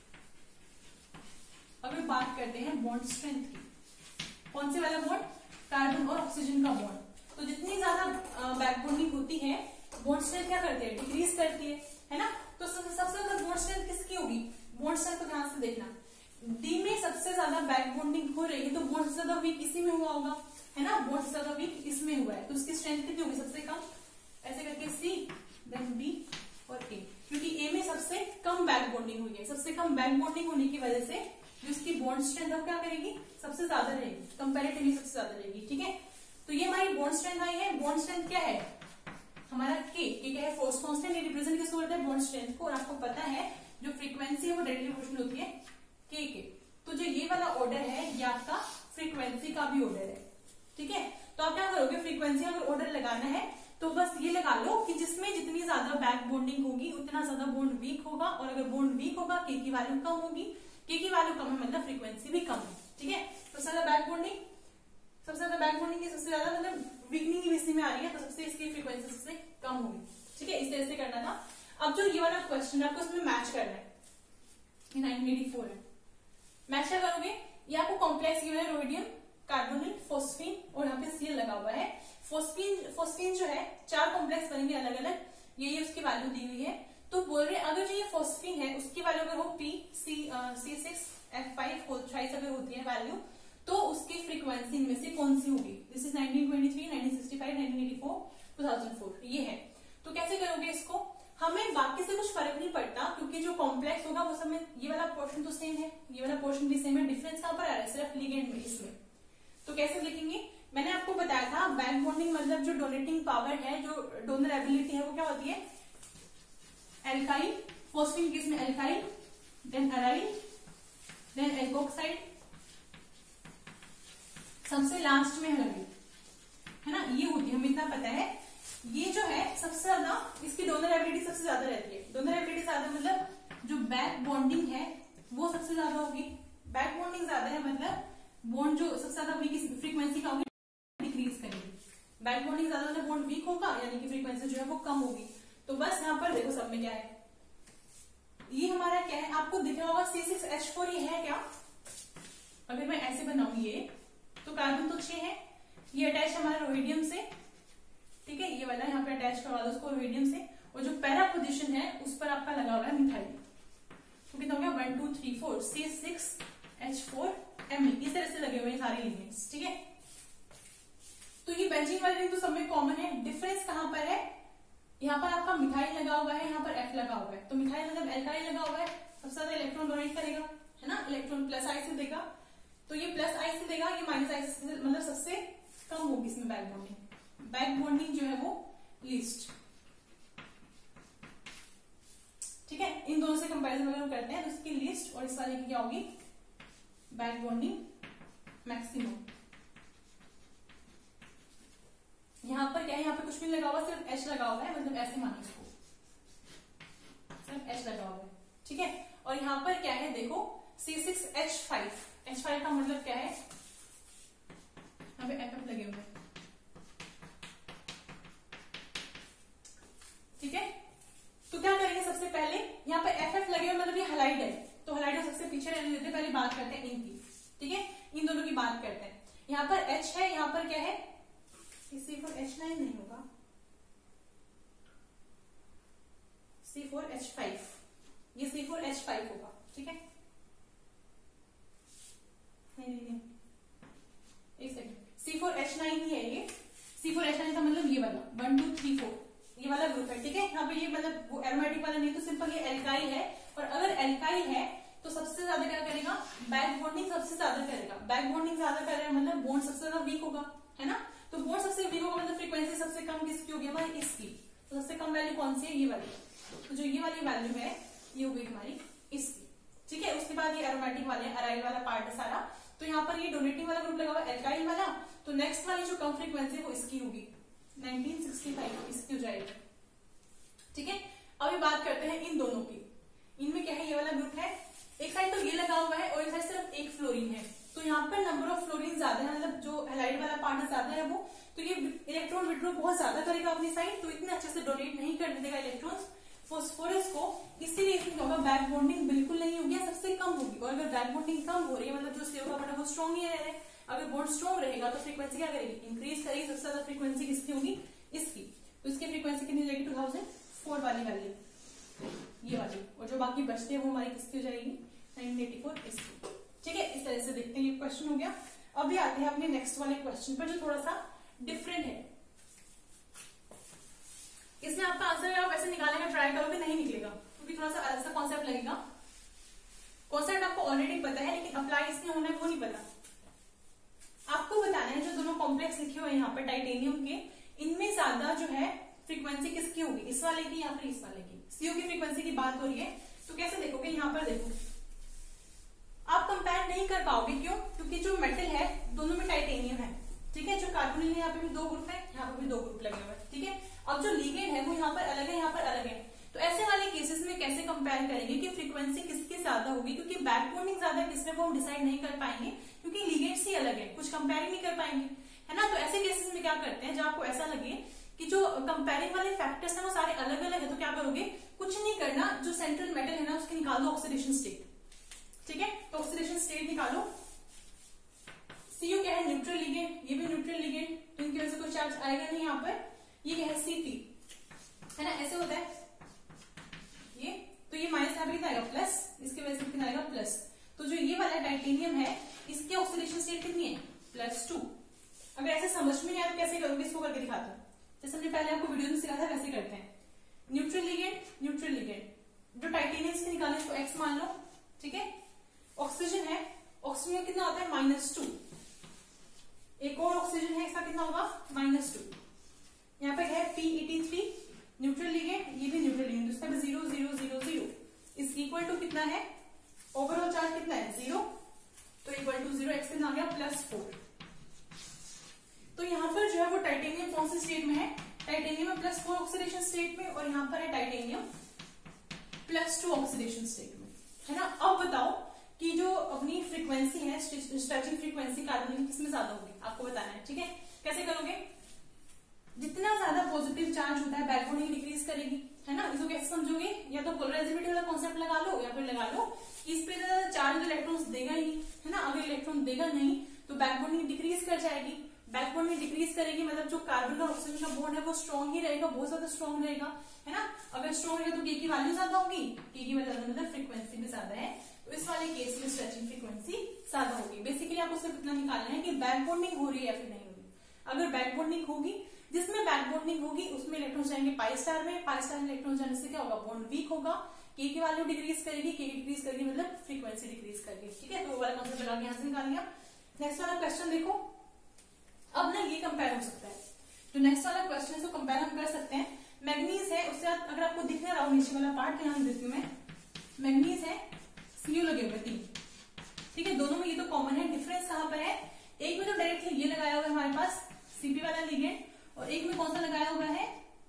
अगर बात करते हैं बॉन्ड स्ट्रेंथ की, कौन से वाला बॉन्ड, कार्बन और ऑक्सीजन का बॉन्ड। तो जितनी ज्यादा बैक बॉन्डिंग होती है, बॉन्ड स्ट्रेंथ क्या करती है, डिक्रीज करती है, है ना। तो सबसे ज्यादा बॉन्ड स्ट्रेंथ किसकी होगी, बॉन्ड स्ट्रेंथ को ध्यान से देखना, डी में सबसे ज्यादा बैक बॉन्डिंग हो रही है, तो बॉन्ड से ज्यादा वीक इसी में हुआ होगा, है ना। बॉन्ड से ज्यादा वीक इसमें हुआ है, तो उसकी स्ट्रेंथ कितनी होगी, सबसे कम, ऐसे करके सी, देन बी और ए, क्योंकि ए में सबसे कम बैक बॉन्डिंग हुई है। सबसे कम बैक बॉन्डिंग होने की वजह से जो इसकी बॉन्ड स्ट्रेंथ है क्या करेगी, सबसे ज्यादा रहेगी, कंपैरेटिवली सबसे ज्यादा रहेगी, ठीक है। तो ये हमारी बॉन्ड स्ट्रेंथ आई है। बॉन्ड स्ट्रेंथ क्या है हमारा, के के क्या है, फोर्स कांस्टेंट। ये रिप्रेजेंट किसको करता है, बॉन्ड स्ट्रेंथ को। और आपको पता है जो फ्रीक्वेंसी है वो डायरेक्टली प्रोपोर्शनल होती है के के। तो जो ये वाला ऑर्डर है ये आपका फ्रीक्वेंसी का भी ऑर्डर है, ठीक है। तो आप क्या करोगे, फ्रीक्वेंसी अगर ऑर्डर लगाना है तो बस ये लगा लो कि जिसमें जितनी ज्यादा बैक बॉन्डिंग होगी उतना ज्यादा बॉन्ड वीक होगा, और अगर बॉन्ड वीक होगा के की वैल्यू कम होगी, के की वैल्यू कम है मतलब फ्रीक्वेंसी भी कम है, ठीक है। तो सबसे ज्यादा बैक बॉन्डिंग, सबसे ज्यादा बैक बॉन्डिंग की सबसे ज्यादा मतलब वीकनिंग इसी में आ रही है, तो सबसे इसकी फ्रीक्वेंसी सबसे कम होगी, ठीक है। इस तरह से करना था। अब जो ये वाला क्वेश्चन है आपको इसमें मैच करना है, नाइनटीन एटी फोर है, मैच क्या करोगे, ये आपको कॉम्प्लेक्स गिवन है रोहिडियम, कार्बोनिल, फोस्फीन और यहाँ पे सीएल लगा हुआ है। फोस्फीन फोस्फीन जो है चार कॉम्प्लेक्स बनेंगे अलग अलग, ये ये उसकी वैल्यू दी हुई है। तो बोल रहे हैं अगर जो ये फोस्फीन है उसकी वैल्यू अगर वो P C C six F five whole thrice अगर होती है वैल्यू, तो उसकी फ्रीक्वेंसी इनमें से कौन सी होगी। This is nineteen twenty three, nineteen sixty five, nineteen eighty four, two thousand four, ये है। तो कैसे करोगे इसको, हमें बाकी से कुछ फर्क नहीं पड़ता क्योंकि जो कॉम्प्लेक्स होगा वो सब में ये वाला पोर्शन तो सेम है, ये वाला पोर्शन भी सेम है, डिफरेंस कहां पर आ रहा है, सिर्फ लिगेंड में इसमें। तो कैसे लिखेंगे, मैंने आपको बताया था बैक बॉन्डिंग मतलब जो डोनेटिंग पावर है, जो डोनर एबिलिटी है वो क्या होती है, एल्काइल, फोस्फीन केस में alkyl, then aryl, then alkoxide, सबसे लास्ट में हलाइल, है ना, ये होती है, हमें इतना पता है। ये जो है सबसे ज्यादा इसकी डोनर एबिलिटी सबसे ज्यादा रहती है, डोनर एबिलिटी ज्यादा मतलब जो बैक बॉन्डिंग है वो सबसे ज्यादा होगी, बैक बॉन्डिंग ज्यादा है मतलब बॉन्ड जो सबसे ज्यादा वीक फ्रीक्वेंसी का होगी डिक्रीज करेगी, बैक बॉन्डिंग ज्यादा मतलब बॉन्ड वीक होगा यानी कि फ्रीक्वेंसी जो है वो कम होगी। तो बस यहाँ पर देखो सब में क्या है, ये हमारा क्या है, आपको दिख रहा होगा सी सिक्स एच फोर, ये है क्या, अगर मैं ऐसे बनाऊंगी ये तो कार्बन तो छह है, ये अटैच हमारा रोहिडियम से, ठीक है, ये वाला यहाँ पे अटैच करवा दो उसको रोहिडियम से, और जो पैरा पोजिशन है उस पर आपका लगा हुआ है मिथाइल। तो कितना हो गया, one two three four, C six H four M, इस तरह से लगे हुए हैं सारे लिगेंड्स, ठीक है। तो ये बेंजीन वाले रिंग तो सब में कॉमन है, डिफरेंस कहां पर है, यहाँ पर आपका मिथाइल लगा हुआ है, यहाँ पर एफ लगा हुआ है। तो मिथाइल मतलब एल्काइल लगा हुआ है, सबसे ज्यादा इलेक्ट्रॉन डोनेट करेगा, है ना, इलेक्ट्रॉन प्लस आई से देगा, तो ये प्लस आई से देगा, ये माइनस आई से, मतलब सबसे कम होगी इसमें बैक बॉन्डिंग, बैक बॉन्डिंग जो है वो लीस्ट, ठीक है। इन दोनों से कंपैरिजन अगर हम करते हैं तो इसकी लिस्ट और इस वाले की क्या होगी, बैक बॉन्डिंग मैक्सिमम। यहाँ पर क्या है, यहाँ पे कुछ भी लगा हुआ, सिर्फ एच लगा हुआ है, मतलब ऐसे मानो इसको, सिर्फ एच लगा हुआ है, ठीक है। और यहाँ पर क्या है देखो, C six H five, H five का मतलब क्या है, यहाँ पे एफ एफ लगे हुए हैं, ठीक है। तो क्या करेंगे, सबसे पहले यहाँ पे एफ एफ लगे हुए मतलब ये हलाइड है, तो हलाइड सबसे पीछे रहने देते, पहले बात करते हैं इनकी, ठीक है, इन दोनों की बात करते हैं। यहाँ पर एच है, यहाँ पर क्या है, सी फोर एच नाइन नहीं होगा, सी फोर एच फाइव, ये सी फोर एच फाइव होगा, ठीक है। नहीं नहीं नहीं, एक second, C four H nine ही है ये, सी फोर एच नाइन का मतलब ये वाला वन टू थ्री फोर, ये वाला ग्रुप है, ठीक है। यहाँ पे ये मतलब वो एरोमेटिक वाला नहीं, तो सिंपल ये एल्काइल है, और अगर एल्काइल है तो सबसे ज्यादा क्या करेगा, बैक बॉन्डिंग सबसे ज्यादा करेगा, बैक बॉन्डिंग ज्यादा करेगा मतलब बॉन्ड सबसे ज्यादा वीक होगा, है ना। तो बॉन्ड सबसे वीक होगा मतलब फ्रीक्वेंसी सबसे कम किसकी होगी, हमारी इसकी, तो सबसे कम वैल्यू कौन सी है, ये वाली, तो जो ये वाली वैल्यू है ये होगी हमारी इसकी, ठीक है। उसके बाद ये एरोमेटिक वाले अराइल वाला पार्ट है सारा, तो यहाँ पर ये डोनेटिंग वाला ग्रुप लगा हुआ है एल्काइल वाला, तो नेक्स्ट वाली जो कम फ्रीक्वेंसी वो इसकी होगी, नाइनटीन सिक्सटी फाइव इसकी हो जाएगी, ठीक है। अभी बात करते हैं इन दोनों की, इनमें क्या है, ये वाला ग्रुप है, एक साइड तो ये लगा हुआ है और एक साइड सिर्फ एक फ्लोरीन है, तो यहाँ पर नंबर ऑफ फ्लोरीन ज्यादा है, मतलब जो हैलाइड वाला पार्ट ज्यादा है वो, तो ये इलेक्ट्रॉन विड्रॉ बहुत ज्यादा करेगा अपनी साइड, तो इतने अच्छे से डोनेट नहीं करने देगा इलेक्ट्रॉन्स फोस्फोरस को, इसीलिए इसमें होगा बैक बॉन्डिंग बिल्कुल नहीं होगी, सबसे कम होगी। और अगर बैक बॉन्डिंग कम हो रही है मतलब जो सीओ का बॉन्ड है वो स्ट्रॉन्ग ही रह रहा है, अगर बॉन्ड स्ट्रॉन्ग रहेगा तो फ्रीक्वेंसी क्या करेगी, इंक्रीज करेगी, सबसे ज्यादा फ्रीक्वेंसी किसकी होगी, इसकी, तो इसकी फ्रीक्वेंसी कितनी जाएगी, टू थाउजेंड फोर वाली वैल्यू, ये वाली, और जो बाकी बचते हैं वो हमारी किसकी हो जाएगी, नाइनटीन एटी फोर इसकी, ठीक है। इस तरह से देखते हैं, ये क्वेश्चन हो गया। अभी आते हैं अपने नेक्स्ट वाले क्वेश्चन पर जो थोड़ा सा डिफरेंट है, इसमें आपका आंसर आप वैसे निकालने का ट्राई करोगे नहीं निकलेगा, क्योंकि थोड़ा सा अलग सा कॉन्सेप्ट लगेगा, कॉन्सेप्ट आपको ऑलरेडी पता है लेकिन अप्लाई इसमें होना है वो नहीं पता। आपको बताना है जो दोनों कॉम्प्लेक्स लिखे हुए हैं यहाँ पर टाइटेनियम के, इनमें ज्यादा जो है फ्रीक्वेंसी किसकी होगी, इस वाले की या फिर इस वाले की, सीओ की फ्रीक्वेंसी की बात हो रही है। तो कैसे देखोगे, यहाँ पर देखो आप कंपेयर नहीं कर पाओगे, क्यों, क्योंकि जो मेटल है दोनों में टाइटेनियम है, ठीक है, जो कार्बोनिल है यहाँ पे भी दो ग्रुप है, यहाँ पे भी दो ग्रुप लगे हुए हैं, ठीक है। अब जो लिगेंड है वो यहाँ पर अलग है, यहाँ पर अलग है, तो ऐसे वाले केसेस में कैसे कंपेयर करेंगे कि फ्रीक्वेंसी किसकी ज्यादा होगी, क्योंकि बैक बॉन्डिंग ज्यादा है किसमें वो हम डिसाइड नहीं कर पाएंगे, क्योंकि लिगेंड्स ही अलग है, कुछ कंपेयर ही नहीं कर पाएंगे, है ना। तो ऐसे केसेस में क्या करते हैं, जब आपको ऐसा लगे कि जो कंपेयरिंग वाले फैक्टर्स है वो सारे अलग अलग है, तो क्या करोगे, कुछ नहीं करना, जो सेंट्रल मेटल है ना उसकी निकाल दो ऑक्सीडेशन स्टेट, ठीक है, तो ऑक्सीडेशन स्टेट निकालो। सीयू क्या है, न्यूट्रल लिगेंड, ये भी न्यूट्रल लिगेंड, तो इनकी वजह से कोई चार्ज आएगा नहीं यहाँ पर। ये क्या है, सीपी है ना, ऐसे होता है ये, तो ये माइनस यहाँ पे कितना आएगा, प्लस, इसकी वजह से कितना आएगा, प्लस। तो जो ये वाला टाइटेनियम है इसकी ऑक्सीडेशन स्टेट कितनी है, प्लस टू। अगर ऐसे समझ में नहीं आया तो कैसे करोगे, इसको करके दिखाता हूँ। जैसे हमने पहले आपको वीडियो में सिखाया था वैसे करते हैं। न्यूट्रल लिगेंड, न्यूट्रल लिगेंड, जो टाइटेनियम से निकाले इसको एक्स मान लो, ठीक है। ऑक्सीजन है, ऑक्सीजन कितना होता है, माइनस टू। एक और ऑक्सीजन है, इसका कितना होगा, माइनस टू। यहाँ पे है P eighty three, neutral ligand, ये भी न्यूट्रल लिगेंड, इसका भी zero zero zero zero is equal to कितना है, ओवरऑल चार्ज कितना है, जीरो, तो इक्वल टू जीरो, एक्स कितना आ गया, प्लस फोर। तो यहाँ पर जो है वो टाइटेनियम कौन सी स्टेट में है, टाइटेनियम में प्लस फोर ऑक्सीडेशन स्टेट में, और यहाँ पर है titanium plus two oxidation state में, है ना। अब बताओ कि जो अपनी फ्रीक्वेंसी है, स्ट्रेचिंग फ्रीक्वेंसी कार्बन की किसमें ज्यादा होगी, आपको बताना है, ठीक है। कैसे करोगे, जितना ज्यादा पॉजिटिव चार्ज होता है बैकबोन ही डिक्रीज करेगी, है ना। इसको कैसे समझोगे, या तो पोलराइजेबिलिटी वाला कॉन्सेप्ट लगा लो, या फिर लगा लो इस पे चार्ज इलेक्ट्रॉन्स देगा ही नहीं, है ना। अगर इलेक्ट्रॉन देगा नहीं तो बैकबोन ही डिक्रीज कर जाएगी। बैकबोन में डिक्रीज करेगी मतलब जो कार्बन और ऑक्सीजन का बॉन्ड है वो स्ट्रॉन्ग ही रहेगा, बहुत ज्यादा स्ट्रॉन्ग रहेगा, है ना। अगर स्ट्रॉन्ग रहेगा तो के की वैल्यू ज्यादा होगी, के की वैल्यू ज्यादा मतलब फ्रीक्वेंसी भी ज्यादा है, तो इस वाले केस में स्ट्रेचिंग फ्रीक्वेंसी ज्यादा होगी। बेसिकली आपको सिर्फ इतना निकालना है कि बैक बॉन्डिंग हो रही है या फिर नहीं हो रही। अगर बैक बॉन्डिंग होगी, जिसमें बैक बॉन्डिंग होगी उसमें इलेक्ट्रॉन जाएंगे पाई स्टार में, पाई स्टार में इलेक्ट्रॉन जाने से क्या होगा, बॉन्ड वीक होगा, के की वैल्यू डिक्रीज करेगी, के डिक्रीज करेगी मतलब फ्रीक्वेंसी डिक्रीज करेगी, ठीक है। तो वो वाला कॉन्सेप्ट लगा के यहाँ से निकाल लिया। नेक्स्ट वाला क्वेश्चन देखो, अब ना ये कंपेयर हो सकता है, जो नेक्स्ट वाला क्वेश्चन है तो कंपेयर हम कर सकते हैं। मैग्नीज है, उससे अगर आपको दिख रहा हो नीचे वाला पार्ट यहाँ देती हूँ मैं, मैग्नीज है, सीयू लगे हुए तीन, ठीक है। दोनों में ये तो कॉमन है, डिफरेंस कहाँ पर है, एक में तो डायरेक्टली ये लगाया हुआ है हमारे पास सीपी वाला लिगेंड, और एक में कौन सा लगाया हुआ है,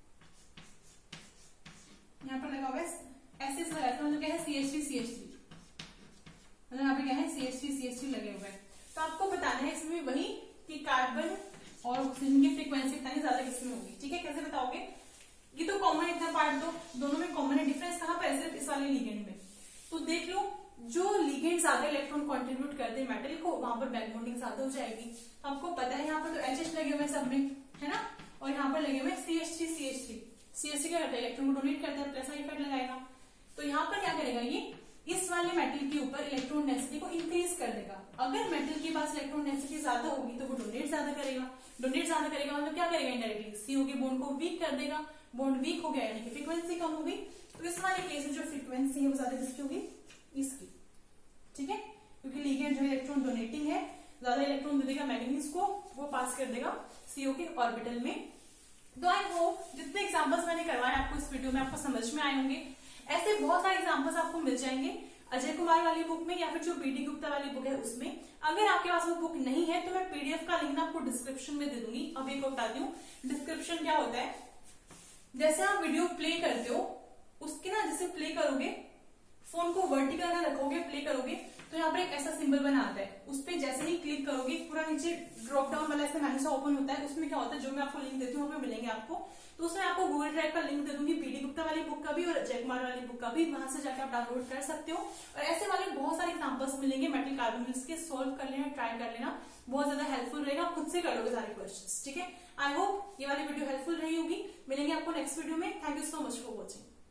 यहाँ पर लगा हुआ है एसिड लगाया था, मतलब क्या है, C H three C H three, मतलब यहाँ पे क्या है, C H three C H three लगे हुए हैं। तो आपको बताना है इसमें वही कि कार्बन और ऑक्सीजन की फ्रीक्वेंसी कितनी ज्यादा किसमें होगी, ठीक है। कैसे बताओगे, ये तो कॉमन इतना पार्ट दो, दोनों में कॉमन है, डिफरेंस कहाँ पर है, सिर्फ इस वाले लिगेंड में। तो देख लो, जो लिगेंड ज्यादा इलेक्ट्रॉन कंट्रीब्यूट करते हैं मेटल को, वहां पर बैक बॉन्डिंग ज्यादा हो जाएगी। आपको पता है यहाँ पर तो एच एच लगे हुए सब में, है ना, और यहाँ पर लगे हुए C H three C H three C H three क्या करता है, इलेक्ट्रॉन को डोनेट करता है, प्लस आई इफेक्ट लगाएगा। तो यहाँ पर क्या करेगा, ये इस वाले मेटल के ऊपर इलेक्ट्रॉन डेंसिटी को इंक्रीज कर देगा। अगर मेटल के पास इलेक्ट्रॉन डेंसिटी ज्यादा होगी तो वो डोनेट ज्यादा करेगा, डोनेट ज्यादा करेगा मतलब क्या करेगा, इनडायरेक्टली सीओ के बॉन्ड को वीक कर देगा, बॉन्ड वीक हो गया यानी कि फ्रीक्वेंसी कम होगी। तो इस वाले केस में जो फ्रीक्वेंसी है वो ज्यादा किसकी होगी, इसकी, ठीक है, क्योंकि लिगेंड जो इलेक्ट्रॉन डोनेटिंग है, ज्यादा इलेक्ट्रॉन दे देगा मैग्नीज को, वो पास कर देगा सीओ के ऑर्बिटल में। तो आई होप जितने एग्जांपल्स मैंने करवाए आपको इस वीडियो में आपको समझ में आए होंगे। ऐसे बहुत सारे एग्जांपल्स आपको मिल जाएंगे अजय कुमार वाली बुक में या फिर जो बी डी गुप्ता वाली बुक है उसमें। अगर आपके पास वो बुक नहीं है तो मैं पीडीएफ का लिंक आपको डिस्क्रिप्शन में दे दूंगी। अब एक बताती हूँ डिस्क्रिप्शन क्या होता है। जैसे आप वीडियो प्ले करते हो उसके ना, जैसे प्ले करोगे फोन को वर्टिकल ना रखोगे, प्ले करोगे तो यहाँ पर एक ऐसा सिंबल बना आता है, उस पर जैसे ही क्लिक करोगे पूरा नीचे ड्रॉप डाउन वाला ऐसा मेन्यू सा ओपन होता है। उसमें क्या होता है, जो मैं आपको लिंक देती हूँ वहाँ पे मिलेंगे आपको। तो उसमें आपको गूगल ड्राइव का लिंक दे दूंगी, बीडी गुप्ता वाली बुक का भी और अजय कुमार वाली बुक का भी, वहां से जाकर आप डाउनलोड कर सकते हो। और ऐसे वाले बहुत सारे एग्जांपल्स मिलेंगे मेटल कार्बोनिल्स के, सोल्व कर लेना, ट्राई कर लेना, बहुत ज्यादा हेल्पफुल रहेगा, खुद से कर लोगे सारे क्वेश्चंस, ठीक है। आई होप ये वाली वीडियो हेल्पफुल रही होगी। मिलेंगे आपको नेक्स्ट वीडियो में। Thank you so much for watching.